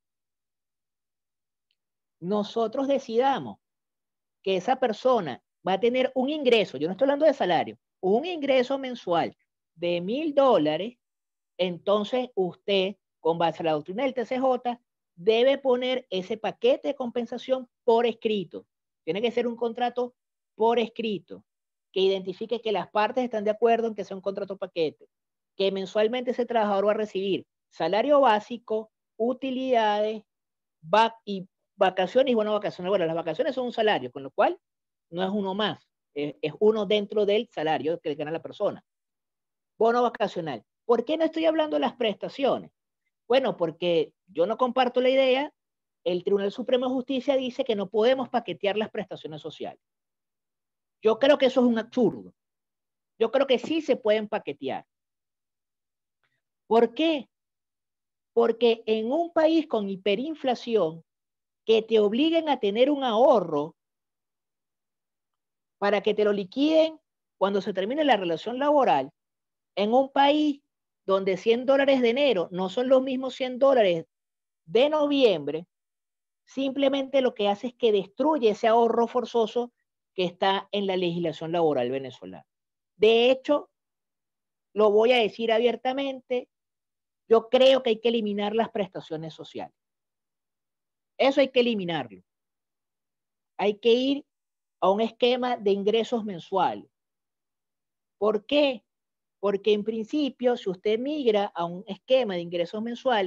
nosotros decidamos que esa persona va a tener un ingreso, yo no estoy hablando de salario, un ingreso mensual de $1.000, entonces usted, con base a la doctrina del TCJ, debe poner ese paquete de compensación por escrito. Tiene que ser un contrato por escrito, que identifique que las partes están de acuerdo en que sea un contrato paquete, que mensualmente ese trabajador va a recibir salario básico, utilidades y vacaciones y bono vacacional. Bueno, las vacaciones son un salario, con lo cual no es uno más, es uno dentro del salario que gana la persona. Bono vacacional. ¿Por qué no estoy hablando de las prestaciones? Bueno, porque yo no comparto la idea. El Tribunal Supremo de Justicia dice que no podemos paquetear las prestaciones sociales. Yo creo que eso es un absurdo. Yo creo que sí se pueden paquetear. ¿Por qué? Porque en un país con hiperinflación, que te obliguen a tener un ahorro para que te lo liquiden cuando se termine la relación laboral, en un país donde $100 de enero no son los mismos $100 de noviembre, simplemente lo que hace es que destruye ese ahorro forzoso que está en la legislación laboral venezolana. De hecho, lo voy a decir abiertamente, yo creo que hay que eliminar las prestaciones sociales. Eso hay que eliminarlo. Hay que ir a un esquema de ingresos mensuales. ¿Por qué? Porque en principio, si usted migra a un esquema de ingresos mensuales,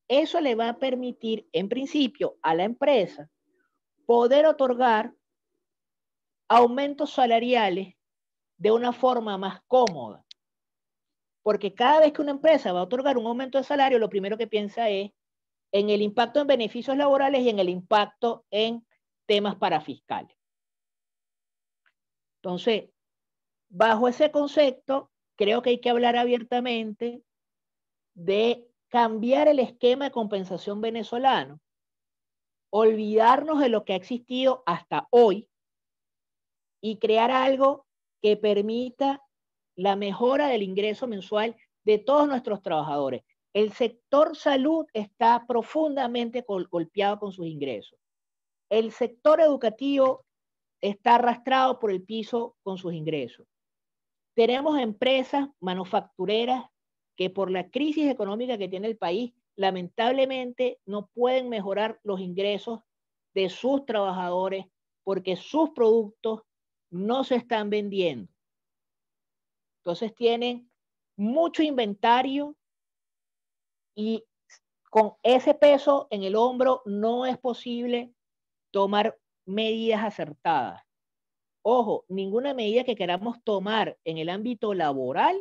eso le va a permitir, en principio, a la empresa poder otorgar aumentos salariales de una forma más cómoda. Porque cada vez que una empresa va a otorgar un aumento de salario, lo primero que piensa es en el impacto en beneficios laborales y en el impacto en temas parafiscales. Entonces, bajo ese concepto, creo que hay que hablar abiertamente de cambiar el esquema de compensación venezolano, olvidarnos de lo que ha existido hasta hoy y crear algo que permita la mejora del ingreso mensual de todos nuestros trabajadores. El sector salud está profundamente golpeado con sus ingresos. El sector educativo está arrastrado por el piso con sus ingresos. Tenemos empresas manufactureras que por la crisis económica que tiene el país, lamentablemente no pueden mejorar los ingresos de sus trabajadores porque sus productos no se están vendiendo. Entonces tienen mucho inventario y con ese peso en el hombro no es posible tomar medidas acertadas. Ojo, ninguna medida que queramos tomar en el ámbito laboral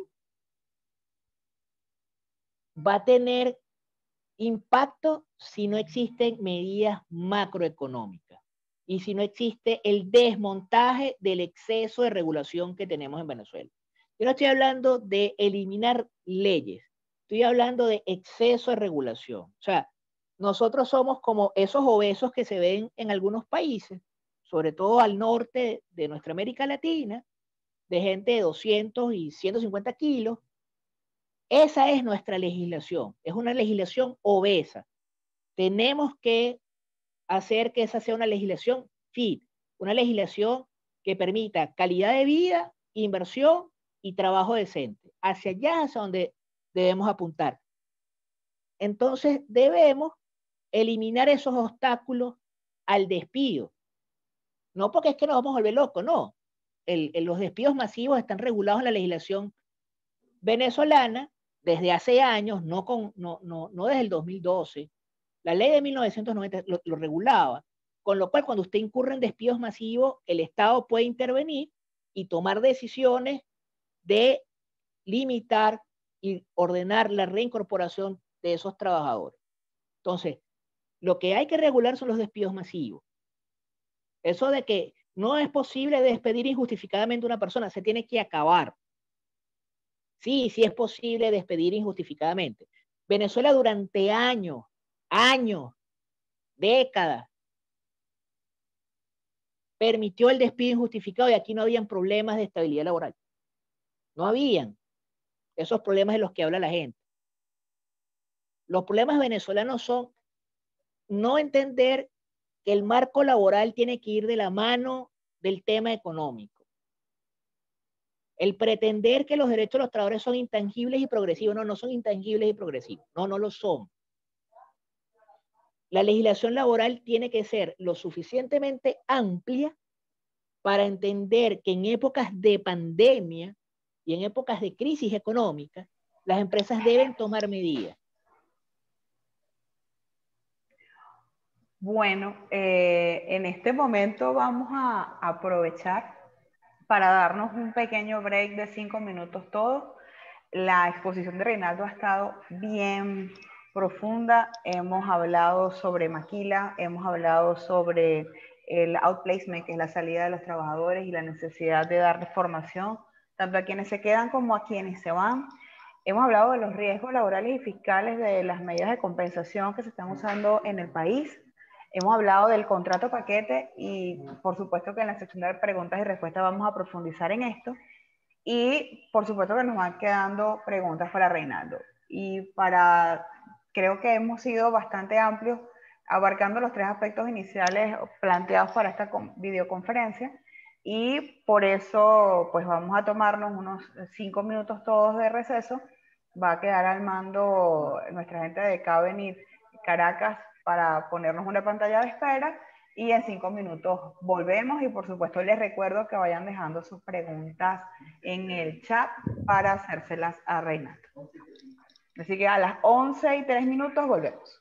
va a tener impacto si no existen medidas macroeconómicas y si no existe el desmontaje del exceso de regulación que tenemos en Venezuela. Yo no estoy hablando de eliminar leyes, estoy hablando de exceso de regulación. O sea, nosotros somos como esos obesos que se ven en algunos países, sobre todo al norte de nuestra América Latina, de gente de 200 y 150 kilos. Esa es nuestra legislación, es una legislación obesa. Tenemos que hacer que esa sea una legislación fit, una legislación que permita calidad de vida, inversión y trabajo decente. Hacia allá es donde debemos apuntar. Entonces debemos eliminar esos obstáculos al despido. No porque es que nos vamos a volver locos, no. Los despidos masivos están regulados en la legislación venezolana desde hace años, no desde el 2012. La ley de 1990 lo regulaba, con lo cual cuando usted incurre en despidos masivos, el Estado puede intervenir y tomar decisiones de limitar y ordenar la reincorporación de esos trabajadores. Entonces, lo que hay que regular son los despidos masivos. Eso de que no es posible despedir injustificadamente a una persona, se tiene que acabar. Sí, sí es posible despedir injustificadamente. Venezuela durante años, décadas, permitió el despido injustificado y aquí no habían problemas de estabilidad laboral. No habían esos problemas de los que habla la gente. Los problemas venezolanos son no entender que el marco laboral tiene que ir de la mano del tema económico. El pretender que los derechos de los trabajadores son intangibles y progresivos, no son intangibles y progresivos, no lo son. La legislación laboral tiene que ser lo suficientemente amplia para entender que en épocas de pandemia y en épocas de crisis económica, las empresas deben tomar medidas. Bueno, en este momento vamos a aprovechar para darnos un pequeño break de 5 minutos todos. La exposición de Reinaldo ha estado bien profunda. Hemos hablado sobre maquila, hemos hablado sobre el outplacement, que es la salida de los trabajadores y la necesidad de darles formación, tanto a quienes se quedan como a quienes se van. Hemos hablado de los riesgos laborales y fiscales de las medidas de compensación que se están usando en el país. Hemos hablado del contrato paquete y por supuesto que en la sección de preguntas y respuestas vamos a profundizar en esto. Y por supuesto que nos van quedando preguntas para Reinaldo. Creo que hemos sido bastante amplios abarcando los 3 aspectos iniciales planteados para esta videoconferencia. Y por eso pues vamos a tomarnos unos 5 minutos todos de receso. Va a quedar al mando nuestra gente de Cabenit Caracas para ponernos una pantalla de espera y en 5 minutos volvemos y por supuesto les recuerdo que vayan dejando sus preguntas en el chat para hacérselas a Reinaldo. Así que a las 11:03 volvemos.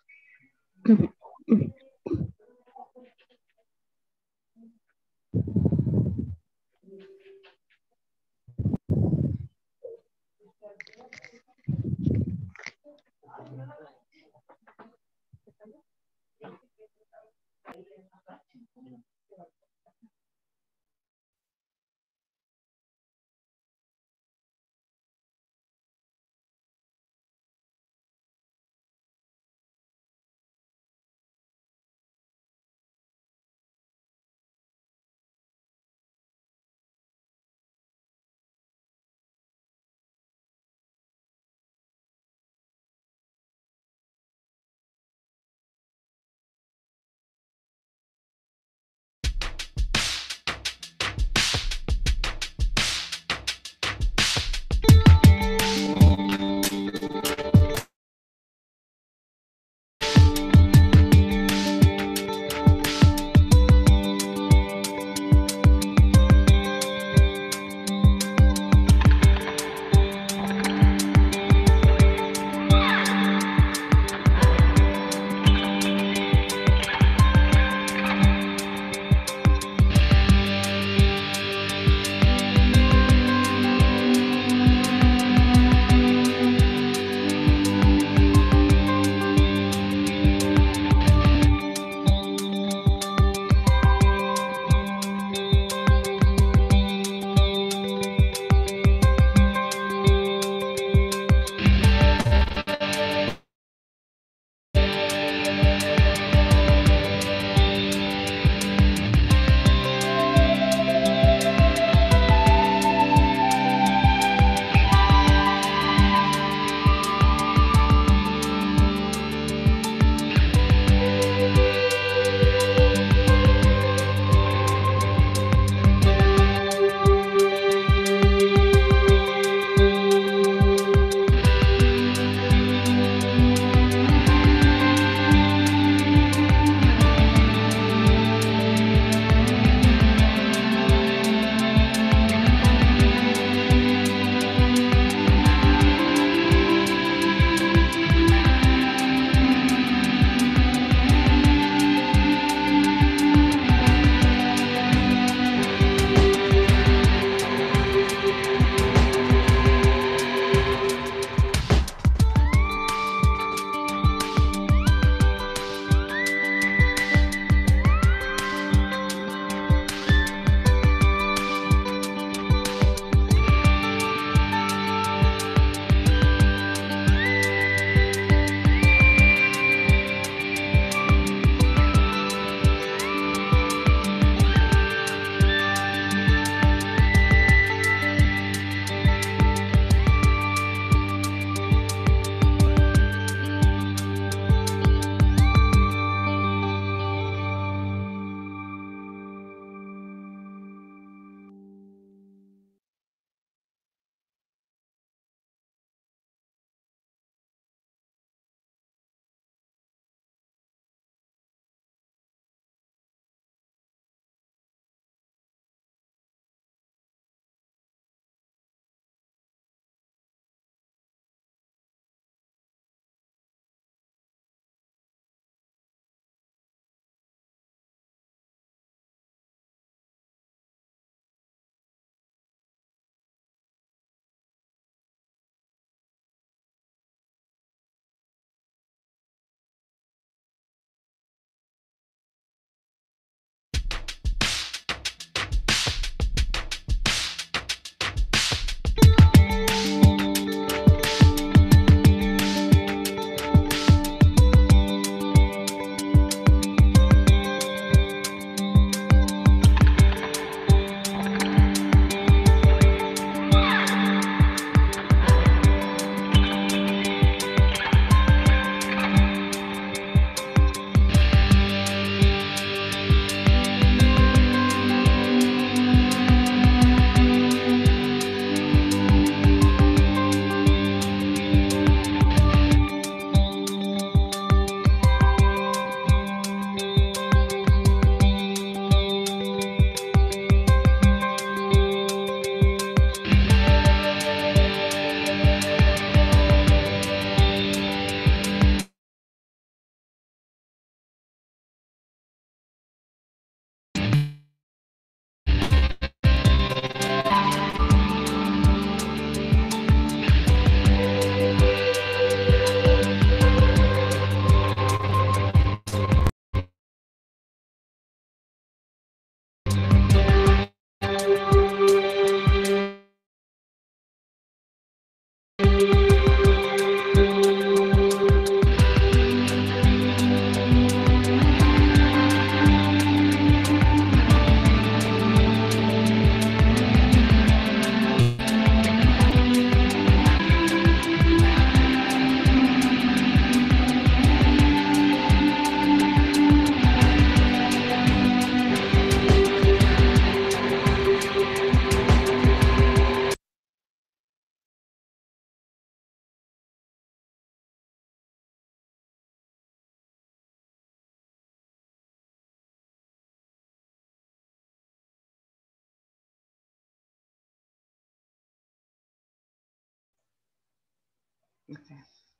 Okay.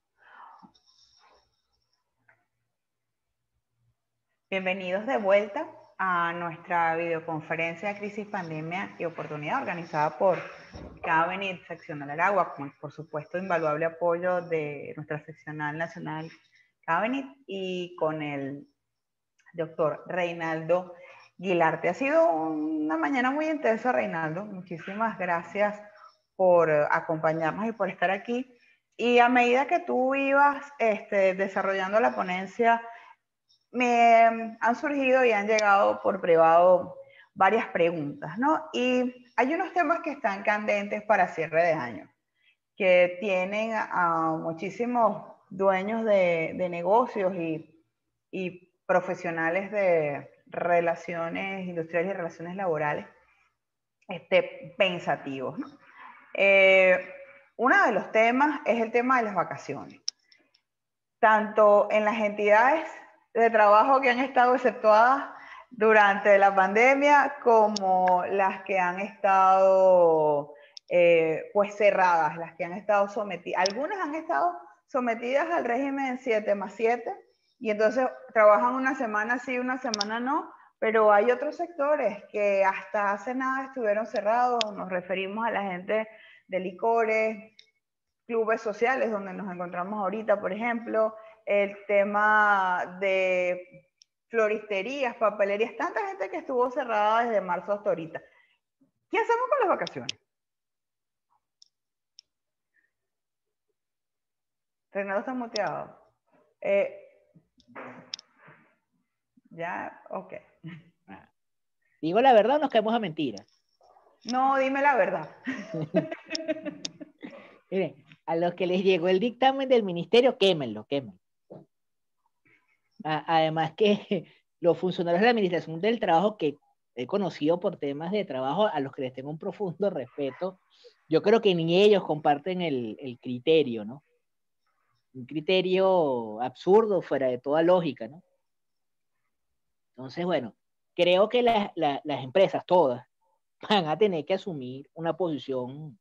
Bienvenidos de vuelta a nuestra videoconferencia de crisis, pandemia y oportunidad organizada por Cabenit Seccional Aragua, con por supuesto invaluable apoyo de nuestra seccional nacional Cabenit y con el doctor Reinaldo Guilarte. Ha sido una mañana muy intensa, Reinaldo. Muchísimas gracias por acompañarnos y por estar aquí. Y a medida que tú ibas desarrollando la ponencia, me han surgido y han llegado por privado varias preguntas, ¿no? Y hay unos temas que están candentes para cierre de año, que tienen a muchísimos dueños de negocios y profesionales de relaciones industriales y relaciones laborales pensativos, ¿no? Uno de los temas es el tema de las vacaciones. Tanto en las entidades de trabajo que han estado exceptuadas durante la pandemia como las que han estado pues cerradas, las que han estado sometidas. Algunas han estado sometidas al régimen 7+7 y entonces trabajan una semana sí, una semana no, pero hay otros sectores que hasta hace nada estuvieron cerrados. Nos referimos a la gente de licores, clubes sociales donde nos encontramos ahorita, por ejemplo, el tema de floristerías, papelerías, tanta gente que estuvo cerrada desde marzo hasta ahorita. ¿Qué hacemos con las vacaciones? Renato está muteado. Ya, ok. ¿Digo la verdad o nos caemos a mentiras? No, dime la verdad. Miren, a los que les llegó el dictamen del ministerio, quémenlo, quémenlo. Además que los funcionarios de la Administración del Trabajo, que he conocido por temas de trabajo, a los que les tengo un profundo respeto, yo creo que ni ellos comparten el criterio, ¿no? Un criterio absurdo, fuera de toda lógica, ¿no? Entonces, bueno, creo que las empresas todas van a tener que asumir una posición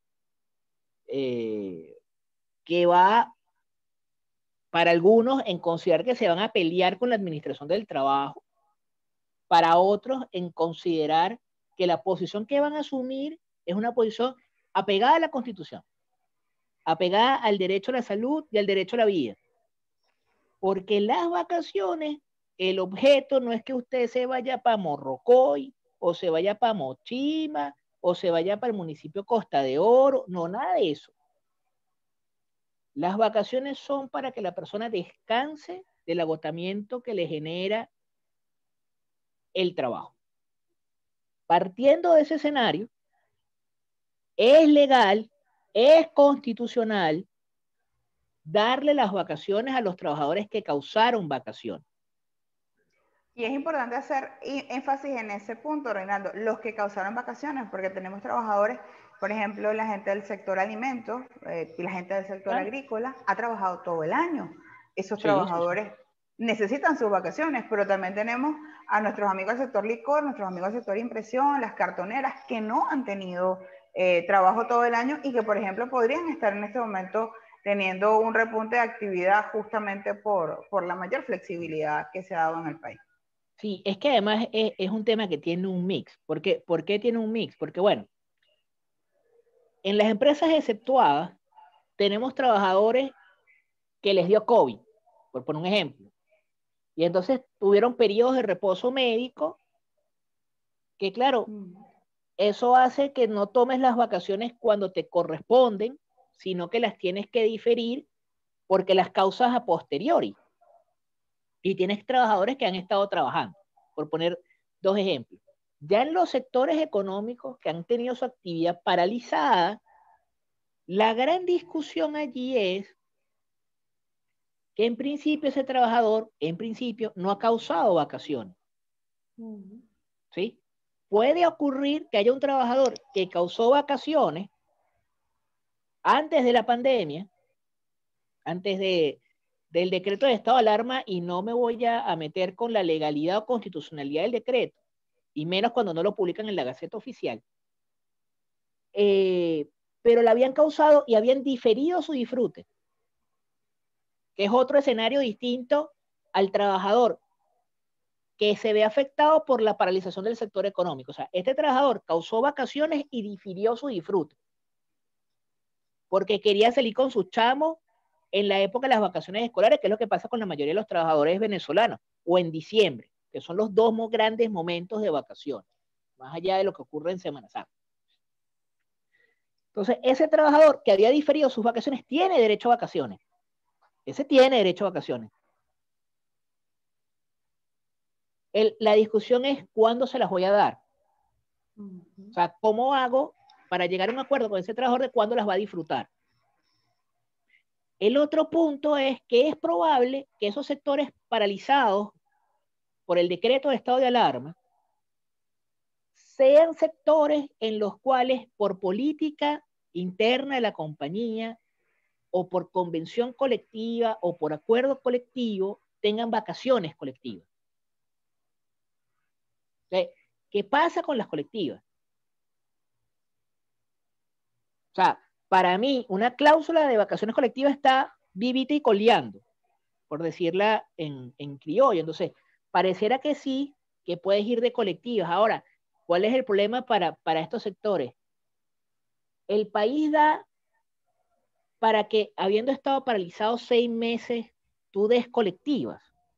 que va, para algunos, en considerar que se van a pelear con la Administración del Trabajo, para otros, en considerar que la posición que van a asumir es una posición apegada a la Constitución, apegada al derecho a la salud y al derecho a la vida. Porque las vacaciones, el objeto no es que usted se vaya para Morrocoy, o se vaya para Mochima, o se vaya para el municipio Costa de Oro, no, nada de eso. Las vacaciones son para que la persona descanse del agotamiento que le genera el trabajo. Partiendo de ese escenario, es legal, es constitucional darle las vacaciones a los trabajadores que causaron vacaciones. Y es importante hacer énfasis en ese punto, Reinaldo, los que causaron vacaciones, porque tenemos trabajadores, por ejemplo, la gente del sector alimentos y la gente del sector agrícola ha trabajado todo el año. Esos trabajadores necesitan sus vacaciones, pero también tenemos a nuestros amigos del sector licor, nuestros amigos del sector impresión, las cartoneras, que no han tenido trabajo todo el año y que, por ejemplo, podrían estar en este momento teniendo un repunte de actividad justamente por la mayor flexibilidad que se ha dado en el país. Sí, es que además es un tema que tiene un mix. ¿Por qué tiene un mix? Porque, bueno, en las empresas exceptuadas tenemos trabajadores que les dio COVID, por poner un ejemplo. Y entonces tuvieron periodos de reposo médico que, claro, eso hace que no tomes las vacaciones cuando te corresponden, sino que las tienes que diferir porque las causas a posteriori. Y tienes trabajadores que han estado trabajando, por poner dos ejemplos. Ya en los sectores económicos que han tenido su actividad paralizada, la gran discusión allí es que en principio ese trabajador, en principio, no ha causado vacaciones. ¿Sí? Puede ocurrir que haya un trabajador que causó vacaciones antes de la pandemia, antes del decreto de estado de alarma, y no me voy a meter con la legalidad o constitucionalidad del decreto, y menos cuando no lo publican en la Gaceta Oficial. Pero la habían causado y habían diferido su disfrute. que es otro escenario distinto al trabajador que se ve afectado por la paralización del sector económico. O sea, este trabajador causó vacaciones y difirió su disfrute, porque quería salir con sus chamos en la época de las vacaciones escolares, que es lo que pasa con la mayoría de los trabajadores venezolanos, o en diciembre, que son los dos grandes momentos de vacaciones, más allá de lo que ocurre en Semana Santa. Entonces, ese trabajador que había diferido sus vacaciones tiene derecho a vacaciones. Ese tiene derecho a vacaciones. La discusión es cuándo se las voy a dar. O sea, ¿cómo hago para llegar a un acuerdo con ese trabajador de cuándo las va a disfrutar? El otro punto es que es probable que esos sectores paralizados por el decreto de estado de alarma sean sectores en los cuales por política interna de la compañía o por convención colectiva o por acuerdo colectivo tengan vacaciones colectivas. ¿Qué pasa con las colectivas? O sea, para mí, una cláusula de vacaciones colectivas está vivita y coleando, por decirla en criollo. Entonces, pareciera que sí, que puedes ir de colectivas. Ahora, ¿cuál es el problema para estos sectores? El país da para que, habiendo estado paralizado 6 meses, tú des colectivas.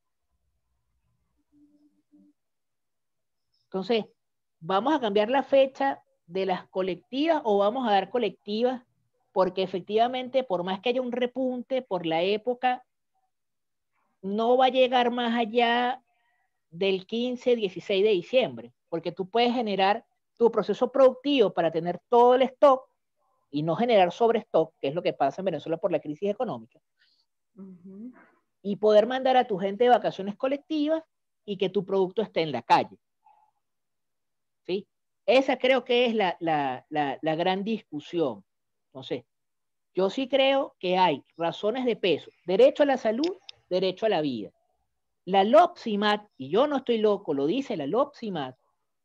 Entonces, ¿vamos a cambiar la fecha de las colectivas o vamos a dar colectivas? Porque efectivamente, por más que haya un repunte por la época, no va a llegar más allá del 15, 16 de diciembre, porque tú puedes generar tu proceso productivo para tener todo el stock y no generar sobrestock, que es lo que pasa en Venezuela por la crisis económica, y poder mandar a tu gente de vacaciones colectivas y que tu producto esté en la calle. ¿Sí? Esa creo que es la gran discusión. Entonces, yo sí creo que hay razones de peso: derecho a la salud, derecho a la vida. La LOPSIMAT, y yo no estoy loco, lo dice la LOPSIMAT,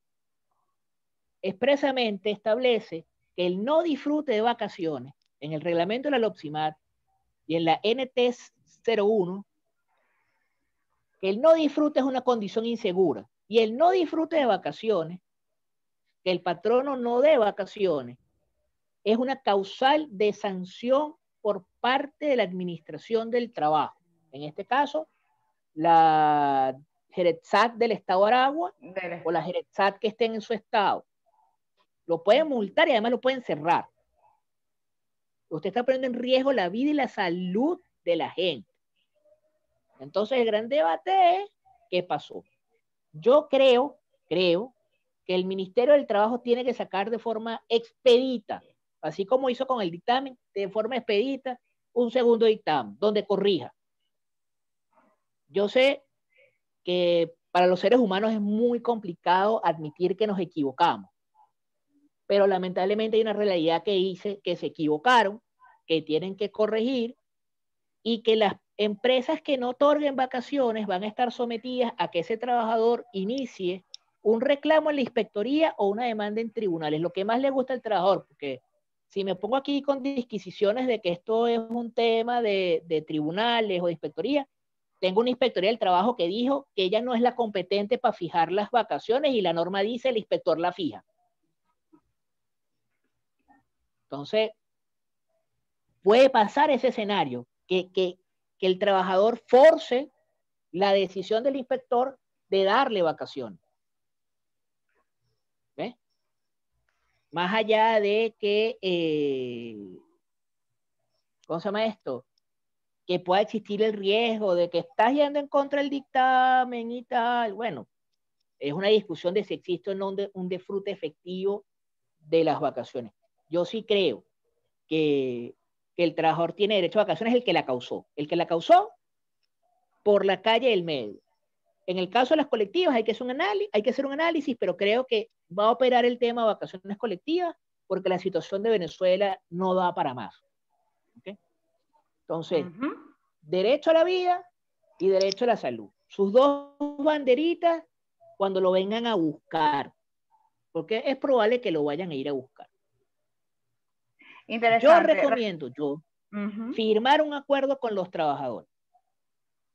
expresamente establece que el no disfrute de vacaciones, en el reglamento de la LOPSIMAT y en la NT 01, que el no disfrute es una condición insegura, y el no disfrute de vacaciones, que el patrono no dé vacaciones, es una causal de sanción por parte de la administración del trabajo. En este caso, la Jerezat del estado de Aragua o la Jerezat que estén en su estado. Lo pueden multar y además lo pueden cerrar. Usted está poniendo en riesgo la vida y la salud de la gente. Entonces el gran debate es ¿qué pasó? Yo creo que el Ministerio del Trabajo tiene que sacar de forma expedita, así como hizo con el dictamen, de forma expedita, un segundo dictamen, donde corrija. Yo sé que para los seres humanos es muy complicado admitir que nos equivocamos, pero lamentablemente hay una realidad que dice que se equivocaron, que tienen que corregir y que las empresas que no otorguen vacaciones van a estar sometidas a que ese trabajador inicie un reclamo en la inspectoría o una demanda en tribunales, lo que más le gusta al trabajador, porque si me pongo aquí con disquisiciones de que esto es un tema de tribunales o de inspectoría, tengo una inspectoría del trabajo que dijo que ella no es la competente para fijar las vacaciones y la norma dice el inspector la fija. Entonces, puede pasar ese escenario, que el trabajador force la decisión del inspector de darle vacaciones. ¿Ves? Más allá de que, ¿cómo se llama esto? Que pueda existir el riesgo de que estás yendo en contra del dictamen y tal. Bueno, es una discusión de si existe o no un disfrute efectivo de las vacaciones. Yo sí creo que el trabajador tiene derecho a vacaciones, el que la causó. El que la causó por la calle del medio. En el caso de las colectivas hay que hacer un análisis, pero creo que va a operar el tema de vacaciones colectivas porque la situación de Venezuela no da para más. ¿Okay? Entonces, derecho a la vida y derecho a la salud. Sus dos banderitas cuando lo vengan a buscar, porque es probable que lo vayan a ir a buscar. Yo recomiendo firmar un acuerdo con los trabajadores.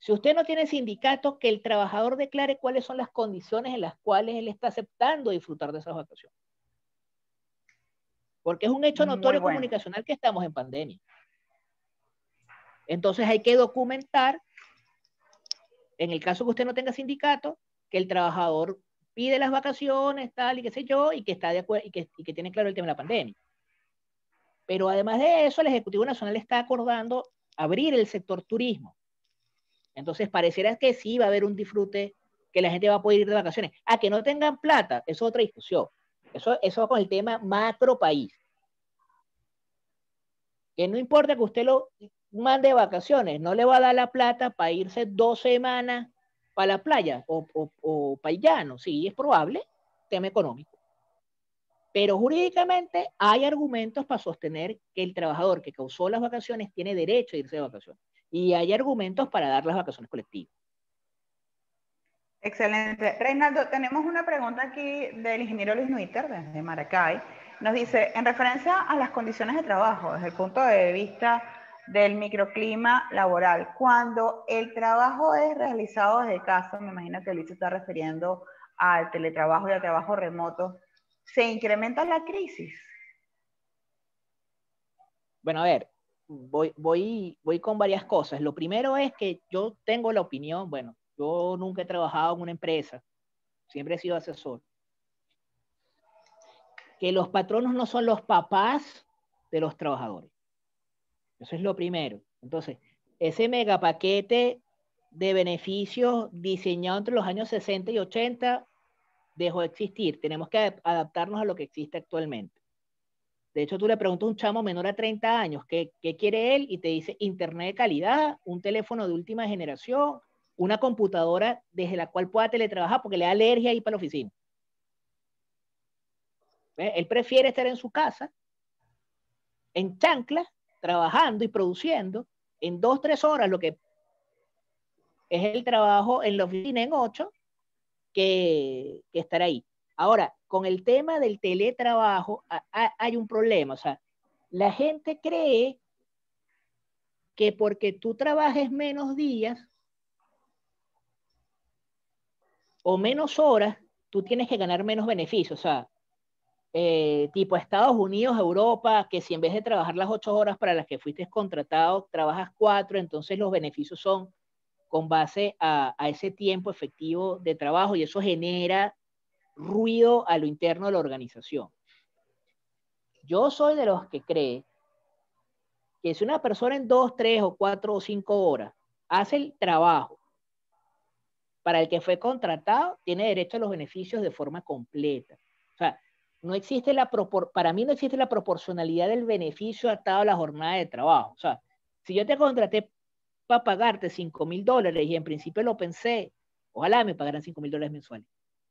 Si usted no tiene sindicato, que el trabajador declare cuáles son las condiciones en las cuales él está aceptando disfrutar de esas vacaciones. Porque es un hecho notorio comunicacional que estamos en pandemia. Entonces hay que documentar, en el caso que usted no tenga sindicato, que el trabajador pide las vacaciones, tal y qué sé yo, y que está de acuerdo, y que tiene claro el tema de la pandemia. Pero además de eso, el Ejecutivo Nacional está acordando abrir el sector turismo. Entonces pareciera que sí va a haber un disfrute, que la gente va a poder ir de vacaciones. A que no tengan plata, eso es otra discusión. Eso va con el tema macro país. Que no importa que usted lo mande de vacaciones, no le va a dar la plata para irse 2 semanas para la playa o para el llano. Sí, es probable, tema económico. Pero jurídicamente hay argumentos para sostener que el trabajador que causó las vacaciones tiene derecho a irse de vacaciones. Y hay argumentos para dar las vacaciones colectivas. Excelente. Reinaldo, tenemos una pregunta aquí del ingeniero Luis Nuiter, desde Maracay. Nos dice, en referencia a las condiciones de trabajo, desde el punto de vista del microclima laboral, cuando el trabajo es realizado desde casa, me imagino que Luis se está refiriendo al teletrabajo y al trabajo remoto, ¿se incrementa la crisis? Bueno, a ver, voy con varias cosas. Lo primero es que yo tengo la opinión, bueno, yo nunca he trabajado en una empresa, siempre he sido asesor, que los patronos no son los papás de los trabajadores. Eso es lo primero. Entonces, ese megapaquete de beneficios diseñado entre los años 60 y 80 dejó de existir. Tenemos que adaptarnos a lo que existe actualmente. De hecho, tú le preguntas a un chamo menor a 30 años qué quiere él y te dice internet de calidad, un teléfono de última generación, una computadora desde la cual pueda teletrabajar porque le da alergia ir para la oficina. Él prefiere estar en su casa, en chanclas, trabajando y produciendo en 2, 3 horas lo que es el trabajo en la oficina en 8, que estar ahí. Ahora, con el tema del teletrabajo hay un problema. O sea, la gente cree que porque tú trabajes menos días o menos horas, tú tienes que ganar menos beneficios. O sea, tipo Estados Unidos, Europa, que si en vez de trabajar las 8 horas para las que fuiste contratado, trabajas 4, entonces los beneficios son con base a ese tiempo efectivo de trabajo y eso genera ruido a lo interno de la organización. Yo soy de los que cree que si una persona en 2, 3 o 4 o 5 horas hace el trabajo para el que fue contratado, tiene derecho a los beneficios de forma completa. O sea, no existe para mí no existe la proporcionalidad del beneficio atado a la jornada de trabajo. O sea, si yo te contraté para pagarte $5,000 y en principio lo pensé, ojalá me pagaran $5,000 mensuales.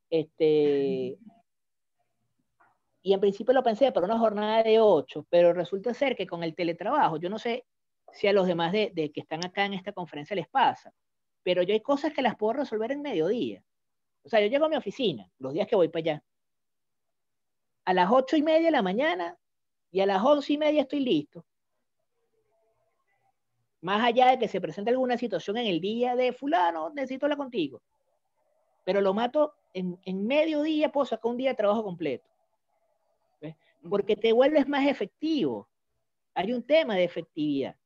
Y en principio lo pensé para una jornada de 8, pero resulta ser que con el teletrabajo, yo no sé si a los demás de que están acá en esta conferencia les pasa, pero yo hay cosas que las puedo resolver en mediodía. O sea, yo llego a mi oficina, los días que voy para allá, a las 8:30 de la mañana y a las 11:30 estoy listo. Más allá de que se presente alguna situación en el día de fulano, necesito hablar contigo. Pero lo mato en mediodía, puedo sacar un día de trabajo completo. ¿Ves? Porque te vuelves más efectivo. Hay un tema de efectividad.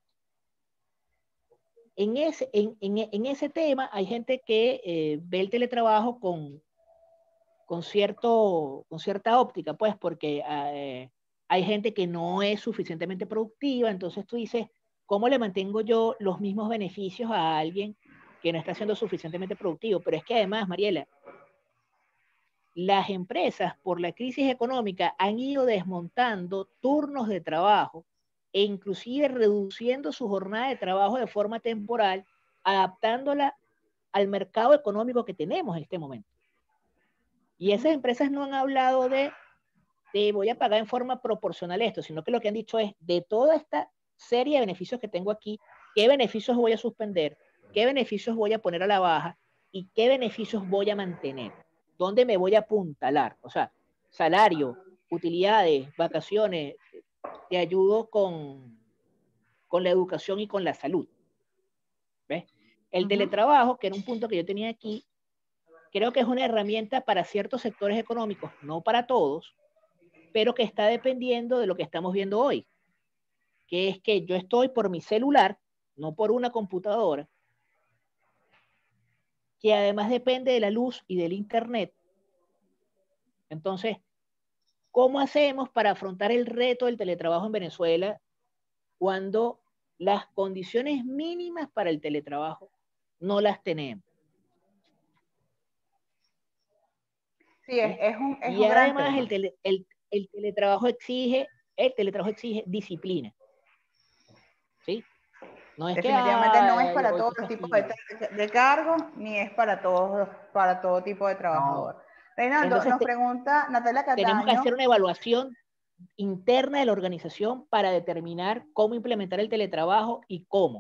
En ese tema hay gente que ve el teletrabajo con cierta óptica, pues, porque hay gente que no es suficientemente productiva, entonces tú dices, ¿cómo le mantengo yo los mismos beneficios a alguien que no está siendo suficientemente productivo? Pero es que además, Mariela, las empresas por la crisis económica han ido desmontando turnos de trabajo e inclusive reduciendo su jornada de trabajo de forma temporal, adaptándola al mercado económico que tenemos en este momento. Y esas empresas no han hablado de voy a pagar en forma proporcional esto, sino que lo que han dicho es de toda esta serie de beneficios que tengo aquí, ¿qué beneficios voy a suspender? ¿Qué beneficios voy a poner a la baja? ¿Y qué beneficios voy a mantener? ¿Dónde me voy a apuntalar? O sea, salario, utilidades, vacaciones, te ayudo con la educación y con la salud. ¿Ves? El teletrabajo, que era un punto que yo tenía aquí, creo que es una herramienta para ciertos sectores económicos, no para todos, pero que está dependiendo de lo que estamos viendo hoy, que es que yo estoy por mi celular, no por una computadora, que además depende de la luz y del internet. Entonces, ¿cómo hacemos para afrontar el reto del teletrabajo en Venezuela cuando las condiciones mínimas para el teletrabajo no las tenemos? Sí, ¿Sí? es Y un gran además tema. el teletrabajo exige disciplina. ¿Sí? No es que Definitivamente no es para hoy todos qué los tipos fastidio. de cargos, ni es para todos, para todo tipo de No. trabajador. Reinaldo, Entonces nos pregunta Natalia tenemos que hacer Cataño. una evaluación interna de la organización para determinar cómo implementar el teletrabajo y cómo.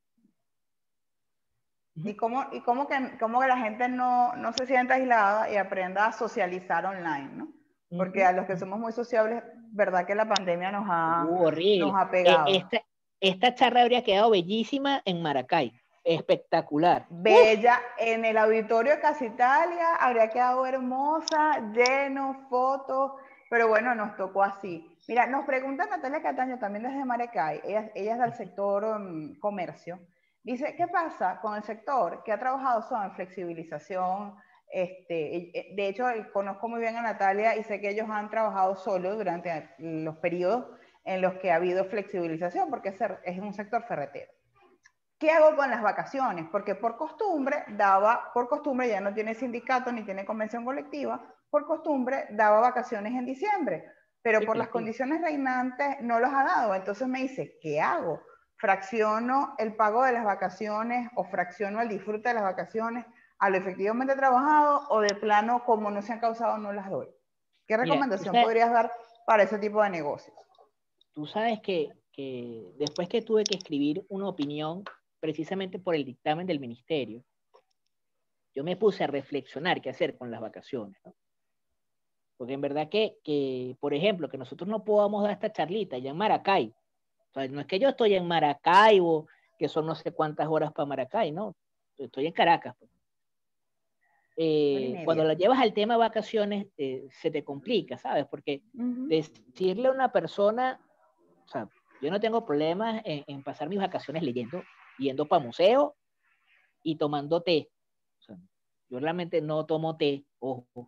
Cómo que la gente no se sienta aislada y aprenda a socializar online, ¿no? Porque a los que somos muy sociables, verdad que la pandemia nos Horrible. ha pegado. Esta charla habría quedado bellísima en Maracay. Espectacular. Bella, en el auditorio de Casa Italia, habría quedado hermosa, lleno, fotos, pero bueno, nos tocó así. Mira, nos pregunta Natalia Cataño, también desde Maracay, ella es del sector comercio. Dice, ¿qué pasa con el sector que ha trabajado solo en flexibilización? De hecho, conozco muy bien a Natalia y sé que ellos han trabajado solo durante los periodos en los que ha habido flexibilización, porque es un sector ferretero. ¿Qué hago con las vacaciones? Porque por costumbre, ya no tiene sindicato ni tiene convención colectiva, por costumbre daba vacaciones en diciembre, pero Sí, por las colectivo. condiciones reinantes no los ha dado. Entonces me dice, ¿qué hago? ¿Fracciono el pago de las vacaciones o fracciono el disfrute de las vacaciones a lo efectivamente trabajado o de plano, como no se han causado, no las doy? ¿Qué Mira, recomendación podrías dar para ese tipo de negocios? tú sabes que después que tuve que escribir una opinión precisamente por el dictamen del ministerio, yo me puse a reflexionar qué hacer con las vacaciones, ¿no? Porque en verdad por ejemplo, que nosotros no podamos dar esta charlita ya en Maracay. O sea, no es que yo estoy en Maracaibo, que son no sé cuántas horas para Maracay, no. Estoy en Caracas. Pues. Hora y Cuando media. la llevas al tema vacaciones, se te complica, ¿sabes? Porque decirle a una persona, o sea, yo no tengo problemas en pasar mis vacaciones leyendo, yendo para museo y tomando té. O sea, yo realmente no tomo té, ojo.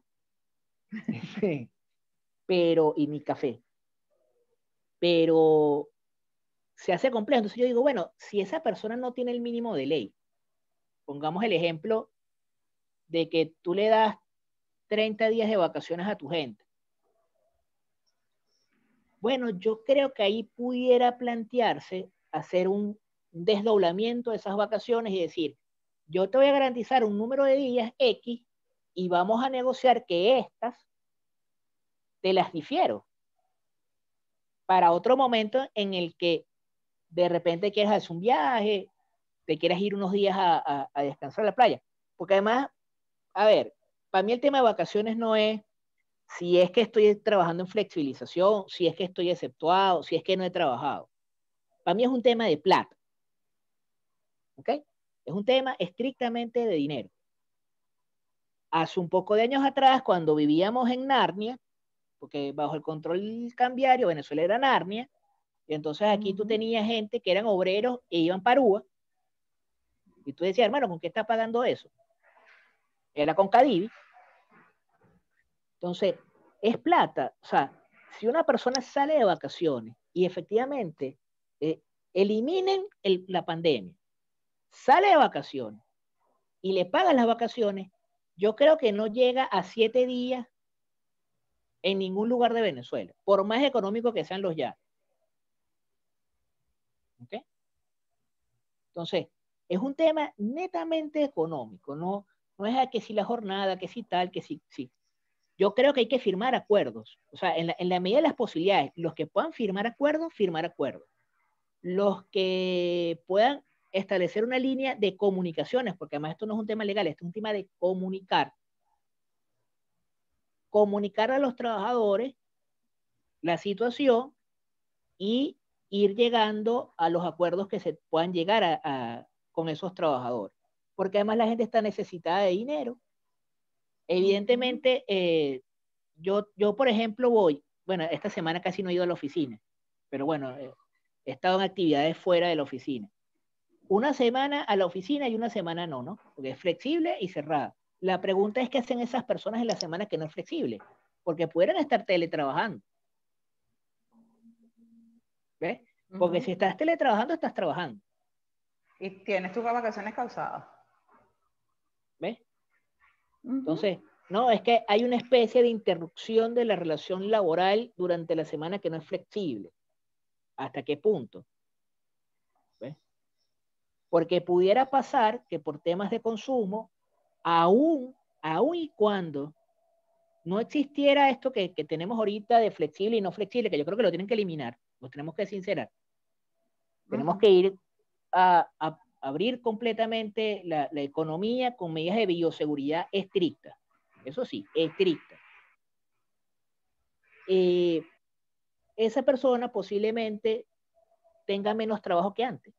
Y ni café. Pero se hace complejo. Entonces yo digo, bueno, si esa persona no tiene el mínimo de ley, pongamos el ejemplo de que tú le das 30 días de vacaciones a tu gente. Bueno, yo creo que ahí pudiera plantearse hacer un desdoblamiento de esas vacaciones y decir, yo te voy a garantizar un número de días X y vamos a negociar que estas te las difiero para otro momento en el que de repente quieras hacer un viaje, te quieras ir unos días a descansar a la playa. Porque además, a ver, para mí el tema de vacaciones no es si es que estoy trabajando en flexibilización, si es que estoy exceptuado, si es que no he trabajado. Para mí es un tema de plata. ¿Ok? Es un tema estrictamente de dinero. Hace un poco de años atrás, cuando vivíamos en Narnia, porque bajo el control cambiario Venezuela era Narnia, y entonces aquí tú tenías gente que eran obreros e iban para Aruba, y tú decías, hermano, ¿con qué está pagando eso? Era con Cadivi. Entonces, es plata. O sea, si una persona sale de vacaciones y efectivamente eliminen la pandemia, sale de vacaciones y le pagan las vacaciones, yo creo que no llega a 7 días en ningún lugar de Venezuela, por más económico que sean los ya. ¿Okay? Entonces, es un tema netamente económico, no es a que si la jornada, que si tal, que si, sí. Yo creo que hay que firmar acuerdos. O sea, en la medida de las posibilidades, los que puedan firmar acuerdos, firmar acuerdos. Los que puedan establecer una línea de comunicaciones, porque además esto no es un tema legal, esto es un tema de comunicar. Comunicar a los trabajadores la situación y ir llegando a los acuerdos que se puedan llegar con esos trabajadores. porque además la gente está necesitada de dinero. Evidentemente, yo, por ejemplo, bueno, esta semana casi no he ido a la oficina, pero bueno, he estado en actividades fuera de la oficina. Una semana a la oficina y una semana no, ¿no? Porque es flexible y cerrada. La pregunta es qué hacen esas personas en la semana que no es flexible, porque pudieran estar teletrabajando. ¿Ves? Porque si estás teletrabajando, estás trabajando. Y tienes tus vacaciones causadas. ¿Ves? Entonces, no, es que hay una especie de interrupción de la relación laboral durante la semana que no es flexible. ¿Hasta qué punto? ¿Ves? Porque pudiera pasar que por temas de consumo, aún y cuando no existiera esto que tenemos ahorita de flexible y no flexible, que yo creo que lo tienen que eliminar, lo tenemos que sincerar. Tenemos que ir a abrir completamente la economía con medidas de bioseguridad estrictas. Eso sí, estrictas. Esa persona posiblemente tenga menos trabajo que antes.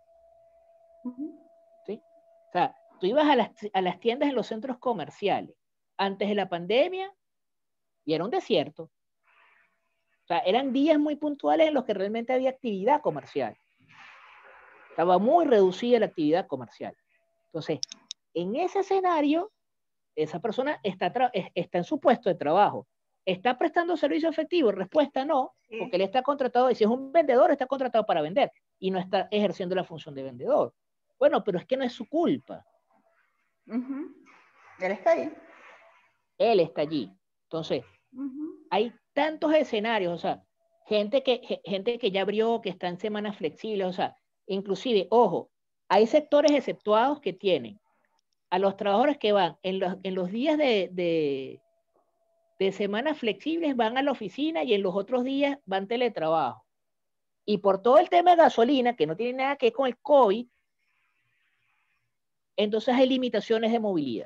¿Sí? O sea, tú ibas a las tiendas en los centros comerciales antes de la pandemia y era un desierto. O sea, eran días muy puntuales en los que realmente había actividad comercial. Estaba muy reducida la actividad comercial. Entonces, en ese escenario, esa persona está en su puesto de trabajo. ¿Está prestando servicio efectivo? Respuesta no, porque él está contratado, y si es un vendedor, está contratado para vender y no está ejerciendo la función de vendedor. Bueno, pero es que no es su culpa. Él está ahí. Él está allí. Entonces, hay tantos escenarios, o sea, gente que ya abrió, que está en semanas flexibles, o sea, inclusive, ojo, hay sectores exceptuados que tienen a los trabajadores que van en los días de semanas flexibles, van a la oficina y en los otros días van teletrabajo. Y por todo el tema de gasolina, que no tiene nada que ver con el COVID, entonces hay limitaciones de movilidad.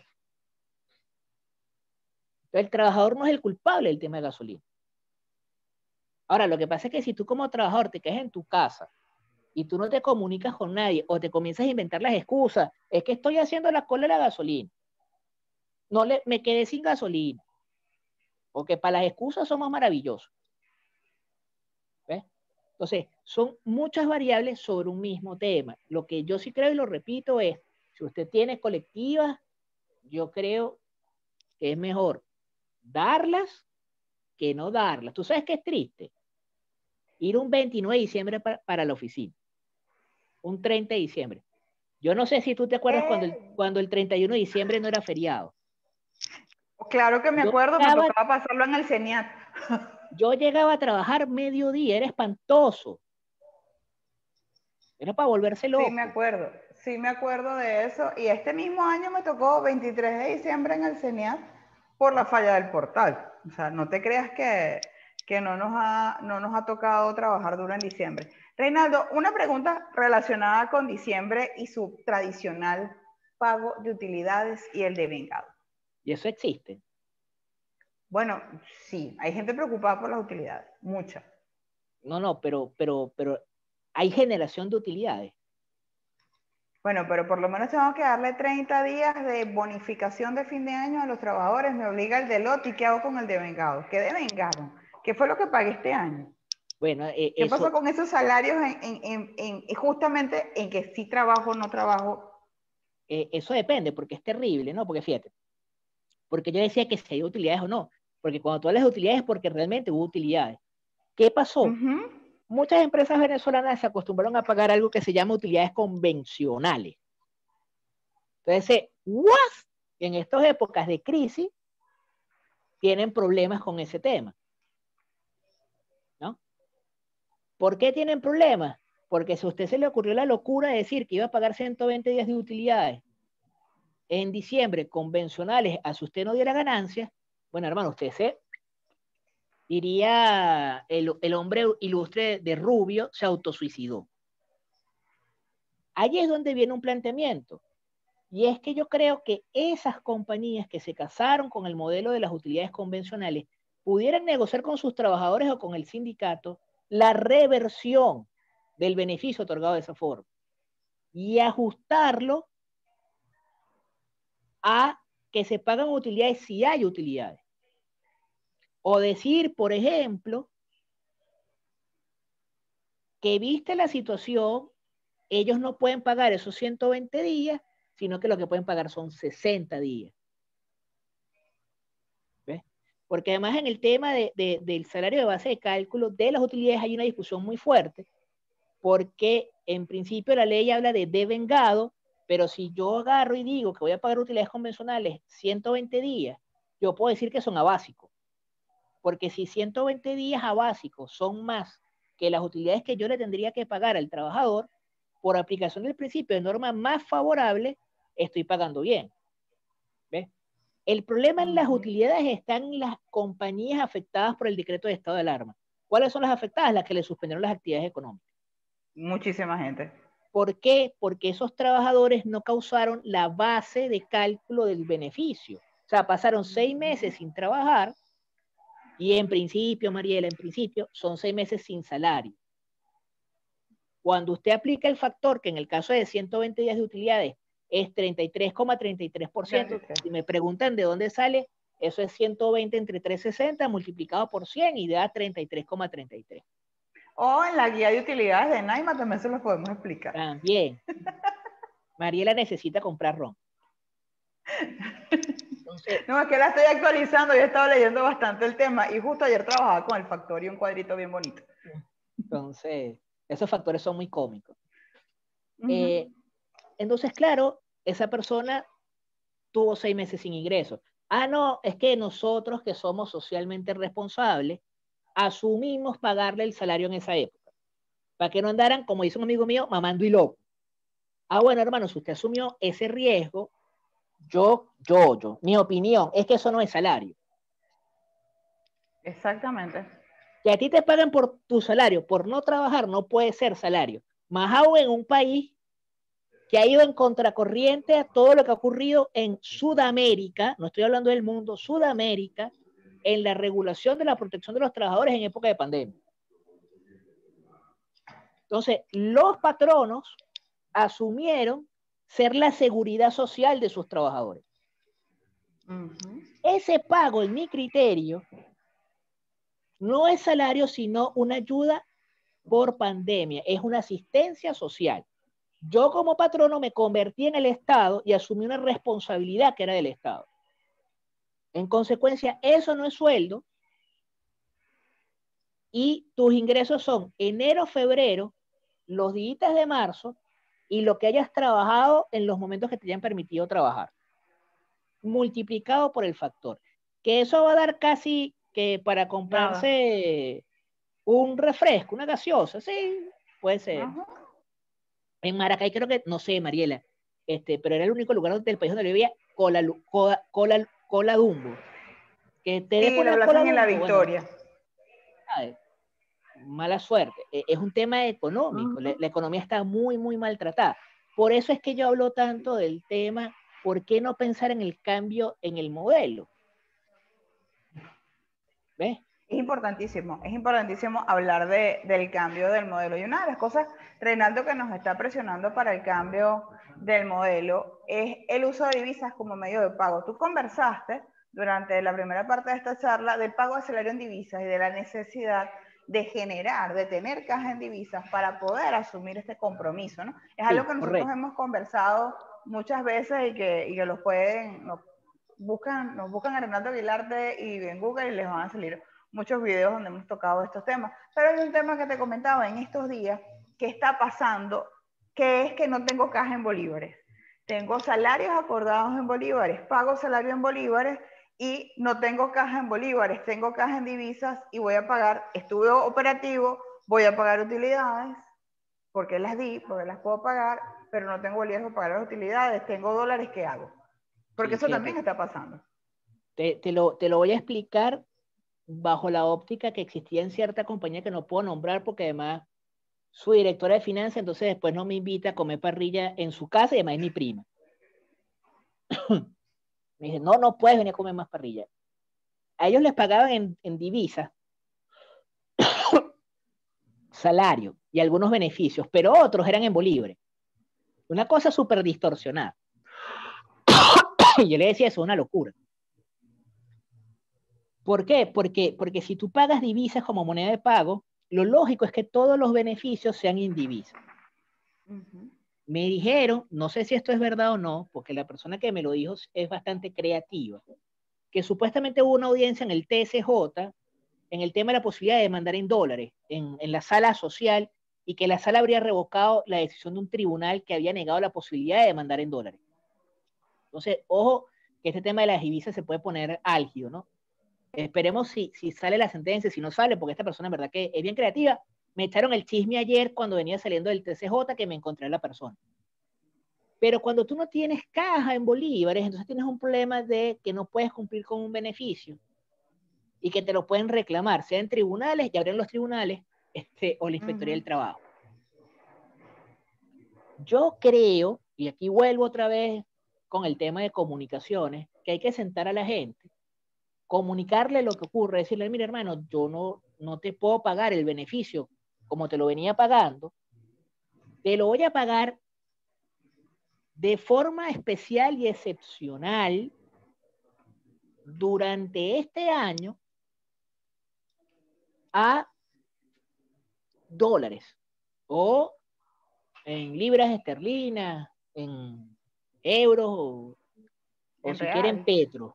El trabajador no es el culpable del tema de gasolina. Ahora, lo que pasa es que si tú como trabajador te quedas en tu casa y tú no te comunicas con nadie o te comienzas a inventar las excusas, es que estoy haciendo la cola de la gasolina, me quedé sin gasolina, porque para las excusas somos maravillosos. ¿Ves? Entonces, son muchas variables sobre un mismo tema. Lo que yo sí creo y lo repito es, si usted tiene colectivas, yo creo que es mejor darlas que no darlas. ¿Tú sabes qué es triste? Ir un 29 de diciembre para la oficina, un 30 de diciembre. Yo no sé si tú te acuerdas cuando el 31 de diciembre no era feriado. Claro que me acuerdo, me tocaba pasarlo en el CENIAT. Yo llegaba a trabajar mediodía, era espantoso. Era para volverse loco. Sí me acuerdo de eso. Y este mismo año me tocó 23 de diciembre en el CENIAT por la falla del portal. O sea, no te creas que no nos ha tocado trabajar duro en diciembre. Reinaldo, una pregunta relacionada con diciembre y su tradicional pago de utilidades y el devengado. ¿Y eso existe? Bueno, sí, hay gente preocupada por las utilidades, mucha. No, pero hay generación de utilidades. Bueno, pero por lo menos tengo que darle 30 días de bonificación de fin de año a los trabajadores. Me obliga el de lote. ¿Y qué hago con el devengado? ¿Qué devengaron? ¿Qué fue lo que pagué este año? Bueno, ¿Qué pasó con esos salarios justamente en que sí trabajo o no trabajo? Eso depende, porque es terrible, ¿no? Porque fíjate, porque yo decía que si hay utilidades o no, porque cuando tú hablas de utilidades es porque realmente hubo utilidades. ¿Qué pasó? Muchas empresas venezolanas se acostumbraron a pagar algo que se llama utilidades convencionales. Entonces, en estas épocas de crisis, tienen problemas con ese tema, ¿no? ¿Por qué tienen problemas? Porque si a usted se le ocurrió la locura de decir que iba a pagar 120 días de utilidades en diciembre convencionales, a si usted no diera ganancias, bueno, hermano, usted diría, el hombre ilustre de Rubio se autosuicidó. Allí es donde viene un planteamiento. Y es que yo creo que esas compañías que se casaron con el modelo de las utilidades convencionales pudieran negociar con sus trabajadores o con el sindicato la reversión del beneficio otorgado de esa forma y ajustarlo a que se pagan utilidades si hay utilidades. O decir, por ejemplo, que viste la situación, ellos no pueden pagar esos 120 días, sino que lo que pueden pagar son 60 días. ¿Ves? Porque además en el tema del salario de base de cálculo de las utilidades hay una discusión muy fuerte, porque en principio la ley habla de devengado, pero si yo agarro y digo que voy a pagar utilidades convencionales 120 días, yo puedo decir que son a básico. Porque si 120 días a básico son más que las utilidades que yo le tendría que pagar al trabajador, por aplicación del principio de norma más favorable, estoy pagando bien. ¿Ves? El problema en las utilidades está en las compañías afectadas por el decreto de estado de alarma. ¿Cuáles son las afectadas? Las que le suspendieron las actividades económicas. Muchísima gente. ¿Por qué? Porque esos trabajadores no causaron la base de cálculo del beneficio. O sea, pasaron 6 meses sin trabajar y en principio, Mariela, en principio son 6 meses sin salario. Cuando usted aplica el factor, que en el caso de 120 días de utilidades es 33,33%, si me preguntan de dónde sale, eso es 120 entre 360 multiplicado por 100 y da 33,33. O en la guía de utilidades de Naima también se los podemos explicar. También. Mariela necesita comprar ron. Entonces, no, es que la estoy actualizando, yo he estado leyendo bastante el tema y justo ayer trabajaba con el factor y un cuadrito bien bonito. Entonces, esos factores son muy cómicos. Entonces, claro, esa persona tuvo 6 meses sin ingresos. Ah, no, es que nosotros que somos socialmente responsables, asumimos pagarle el salario en esa época. Para que no andaran, como dice un amigo mío, mamando y loco. Ah, bueno, hermano, si usted asumió ese riesgo, mi opinión es que eso no es salario. Exactamente. Que a ti te pagan por tu salario, por no trabajar, no puede ser salario. Más aún en un país que ha ido en contracorriente a todo lo que ha ocurrido en Sudamérica, no estoy hablando del mundo, Sudamérica, en la regulación de la protección de los trabajadores en época de pandemia. Entonces, los patronos asumieron ser la seguridad social de sus trabajadores. Ese pago, en mi criterio, no es salario, sino una ayuda por pandemia, es una asistencia social. Yo como patrono me convertí en el Estado y asumí una responsabilidad que era del Estado. En consecuencia, eso no es sueldo y tus ingresos son enero, febrero, los días de marzo y lo que hayas trabajado en los momentos que te hayan permitido trabajar, multiplicado por el factor. Que eso va a dar casi que para comprarse un refresco, una gaseosa, sí, puede ser. En Maracay creo que, no sé, Mariela, pero era el único lugar del país donde vivía cola Dumbo. Que te sí, lo hacen en La Victoria. Bueno, mala suerte. Es un tema económico. La economía está muy, muy maltratada. Por eso es que yo hablo tanto del tema, ¿por qué no pensar en el cambio en el modelo? ¿Ves? Es importantísimo hablar del cambio del modelo. Y una de las cosas, Reinaldo, que nos está presionando para el cambio del modelo es el uso de divisas como medio de pago. Tú conversaste durante la primera parte de esta charla del pago de salario en divisas y de la necesidad de tener caja en divisas para poder asumir este compromiso, ¿no? Es algo que nosotros hemos conversado muchas veces y que nos buscan a Reinaldo Aguilarte y en Google y les van a salir muchos videos donde hemos tocado estos temas. Pero hay un tema que te comentaba en estos días que está pasando, que es que no tengo caja en bolívares. Tengo salarios acordados en bolívares, pago salario en bolívares y no tengo caja en bolívares, tengo caja en divisas y voy a pagar, estuve operativo, voy a pagar utilidades, porque las di, porque las puedo pagar, pero no tengo bolívares para pagar las utilidades, tengo dólares, ¿qué hago? Porque sí, eso también está pasando. Te lo voy a explicar bajo la óptica que existía en cierta compañía que no puedo nombrar porque además su directora de finanzas, entonces después no me invita a comer parrilla en su casa y además es mi prima. Me dice, no puedes venir a comer más parrilla. A ellos les pagaban en divisas salario y algunos beneficios, pero otros eran en bolívares. Una cosa súper distorsionada. Y yo le decía, eso es una locura. ¿Por qué? Porque si tú pagas divisas como moneda de pago, lo lógico es que todos los beneficios sean en divisas. Me dijeron, no sé si esto es verdad o no, porque la persona que me lo dijo es bastante creativa, que supuestamente hubo una audiencia en el TSJ en el tema de la posibilidad de mandar en dólares en la sala social, y que la sala habría revocado la decisión de un tribunal que había negado la posibilidad de mandar en dólares. Entonces, ojo, que este tema de las divisas se puede poner álgido, ¿no? Esperemos si sale la sentencia, si no sale, porque esta persona en verdad que es bien creativa. Me echaron el chisme ayer cuando venía saliendo del TCJ que me encontré a la persona. Pero cuando tú no tienes caja en bolívares, entonces tienes un problema de que no puedes cumplir con un beneficio y que te lo pueden reclamar, sea en tribunales, ya abren los tribunales, o la Inspectoría del Trabajo. Yo creo, y aquí vuelvo otra vez con el tema de comunicaciones, que hay que sentar a la gente, comunicarle lo que ocurre, decirle, mira hermano, yo no te puedo pagar el beneficio como te lo venía pagando, te lo voy a pagar de forma especial y excepcional durante este año a dólares o en libras esterlinas, en euros o si quieren petros.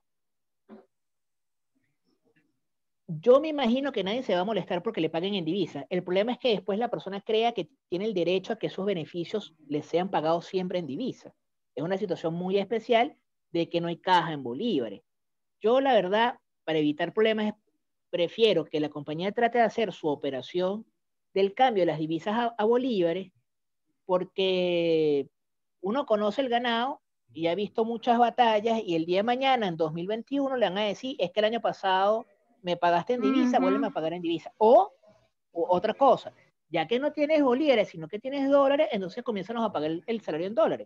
Yo me imagino que nadie se va a molestar porque le paguen en divisa. El problema es que después la persona crea que tiene el derecho a que esos beneficios les sean pagados siempre en divisa. Es una situación muy especial de que no hay caja en bolívares. Yo, la verdad, para evitar problemas, prefiero que la compañía trate de hacer su operación del cambio de las divisas a bolívares, porque uno conoce el ganado y ha visto muchas batallas, y el día de mañana, en 2021, le van a decir, es que el año pasado me pagaste en divisa, vuélveme a pagar en divisa. O otra cosa, ya que no tienes bolívares, sino que tienes dólares, entonces comienzan a pagar el salario en dólares.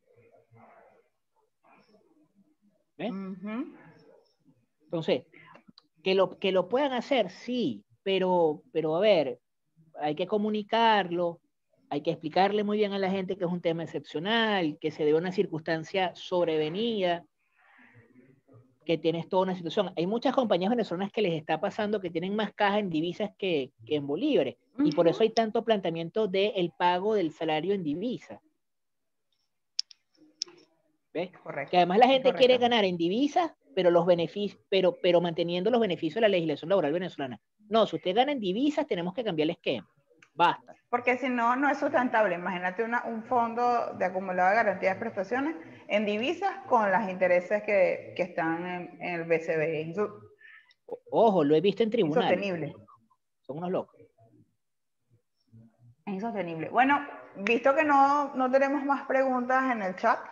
¿Ves? Entonces, que lo puedan hacer, sí, pero a ver, hay que comunicarlo, hay que explicarle muy bien a la gente que es un tema excepcional, que se debe a una circunstancia sobrevenida, que tienes toda una situación. Hay muchas compañías venezolanas que les está pasando que tienen más caja en divisas que en bolívares, y por eso hay tanto planteamiento del pago del salario en divisa. ¿Ves? Correcto. Que además la gente quiere ganar en divisas, pero los beneficios, pero manteniendo los beneficios de la legislación laboral venezolana. No, si usted gana en divisas, tenemos que cambiar el esquema. Basta. Porque si no, no es sustentable. Imagínate un fondo de acumulado de garantía de prestaciones en divisas con los intereses que están en el BCB. Ojo, lo he visto en tribunales. Insostenible. Son unos locos. Es insostenible. Bueno, visto que no tenemos más preguntas en el chat,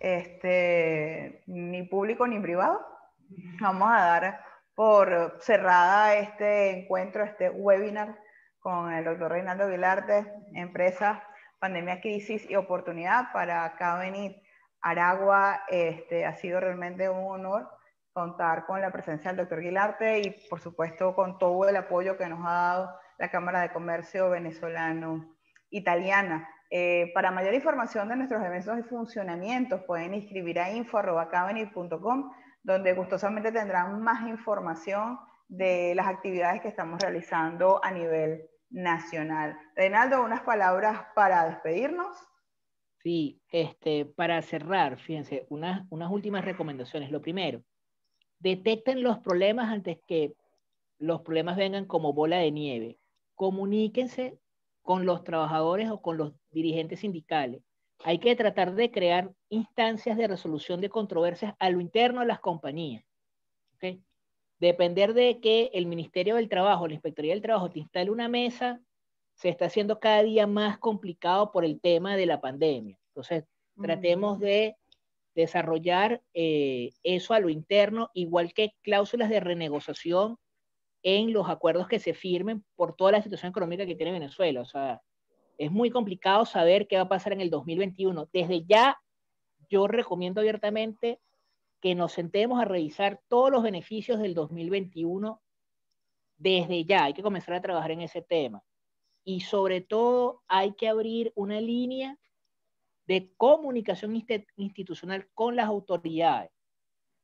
ni público ni privado, vamos a dar por cerrada este encuentro, este webinar con el doctor Reinaldo Guilarte, Empresa, Pandemia, Crisis y Oportunidad para Covenant Aragua. Ha sido realmente un honor contar con la presencia del doctor Guilarte y por supuesto con todo el apoyo que nos ha dado la Cámara de Comercio Venezolano Italiana. Para mayor información de nuestros eventos y funcionamientos pueden inscribir a info@covenant.com, donde gustosamente tendrán más información de las actividades que estamos realizando a nivel nacional. Reinaldo, unas palabras para despedirnos. Sí, para cerrar, fíjense, unas últimas recomendaciones. Lo primero, detecten los problemas antes que los problemas vengan como bola de nieve. Comuníquense con los trabajadores o con los dirigentes sindicales. Hay que tratar de crear instancias de resolución de controversias a lo interno de las compañías. ¿Okay? Depender de que el Ministerio del Trabajo, la Inspectoría del Trabajo te instale una mesa, se está haciendo cada día más complicado por el tema de la pandemia. Entonces, tratemos de desarrollar eso a lo interno, igual que cláusulas de renegociación en los acuerdos que se firmen por toda la situación económica que tiene Venezuela. O sea, es muy complicado saber qué va a pasar en el 2021. Desde ya, yo recomiendo abiertamente que nos sentemos a revisar todos los beneficios del 2021 desde ya. Hay que comenzar a trabajar en ese tema. Y sobre todo, hay que abrir una línea de comunicación institucional con las autoridades.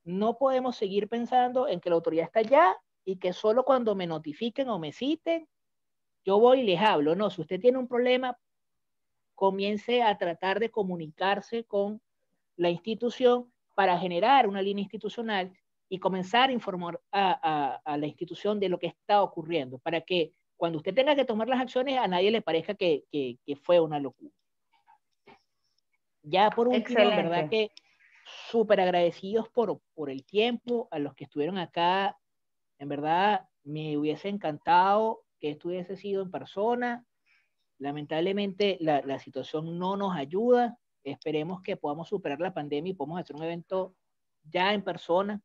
no podemos seguir pensando en que la autoridad está allá y que solo cuando me notifiquen o me citen, yo voy y les hablo. No, si usted tiene un problema, comience a tratar de comunicarse con la institución para generar una línea institucional y comenzar a informar a la institución de lo que está ocurriendo, para que cuando usted tenga que tomar las acciones a nadie le parezca que fue una locura. Ya por último, en verdad que súper agradecidos por el tiempo, a los que estuvieron acá, en verdad me hubiese encantado que esto hubiese sido en persona. Lamentablemente la situación no nos ayuda. Esperemos que podamos superar la pandemia y podamos hacer un evento ya en persona.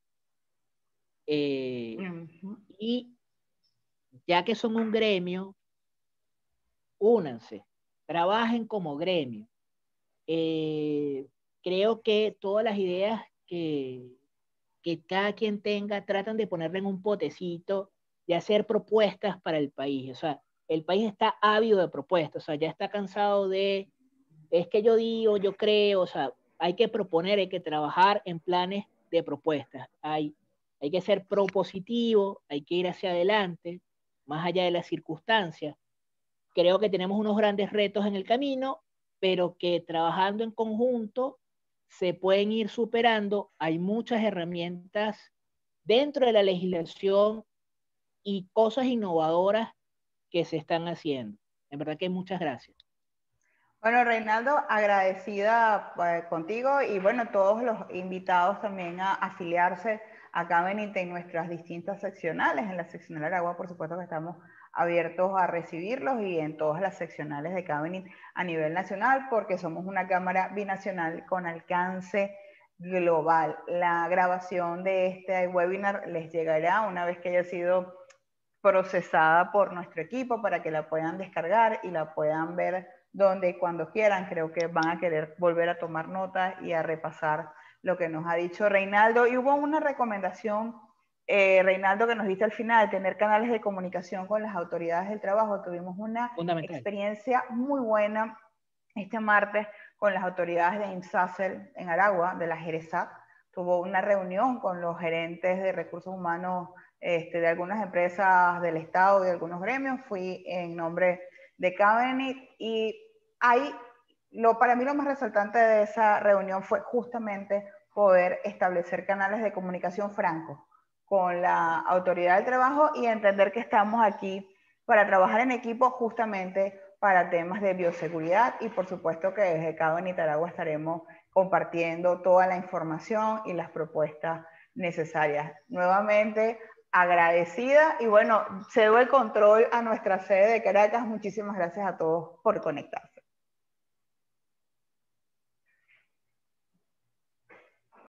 Y ya que son un gremio, únanse, trabajen como gremio. Creo que todas las ideas que cada quien tenga, tratan de ponerle en un potecito, de hacer propuestas para el país. O sea, el país está ávido de propuestas, o sea, ya está cansado de, es que yo digo, yo creo, o sea, hay que proponer, hay que trabajar en planes de propuestas. Hay que ser propositivo, hay que ir hacia adelante, más allá de las circunstancias. Creo que tenemos unos grandes retos en el camino, pero que trabajando en conjunto se pueden ir superando. Hay muchas herramientas dentro de la legislación y cosas innovadoras que se están haciendo. En verdad que muchas gracias. Bueno, Reinaldo, agradecida contigo y bueno, todos los invitados también a afiliarse a Covenant en nuestras distintas seccionales. En la seccional Aragua, por supuesto que estamos abiertos a recibirlos y en todas las seccionales de Covenant a nivel nacional, porque somos una cámara binacional con alcance global. La grabación de este webinar les llegará una vez que haya sido procesada por nuestro equipo para que la puedan descargar y la puedan ver donde y cuando quieran. Creo que van a querer volver a tomar notas y a repasar lo que nos ha dicho Reinaldo. Y hubo una recomendación, Reinaldo, que nos diste al final, tener canales de comunicación con las autoridades del trabajo. Tuvimos una experiencia muy buena este martes con las autoridades de IMSACEL en Aragua, de la Jerezat. Tuvo una reunión con los gerentes de recursos humanos de algunas empresas del Estado y de algunos gremios. Fui en nombre de Covenant y ahí, para mí lo más resaltante de esa reunión fue justamente poder establecer canales de comunicación francos con la autoridad del trabajo y entender que estamos aquí para trabajar en equipo justamente para temas de bioseguridad y por supuesto que desde Covenant Aragua estaremos compartiendo toda la información y las propuestas necesarias. Nuevamente, agradecida y bueno, cedo el control a nuestra sede de Caracas. Muchísimas gracias a todos por conectarse.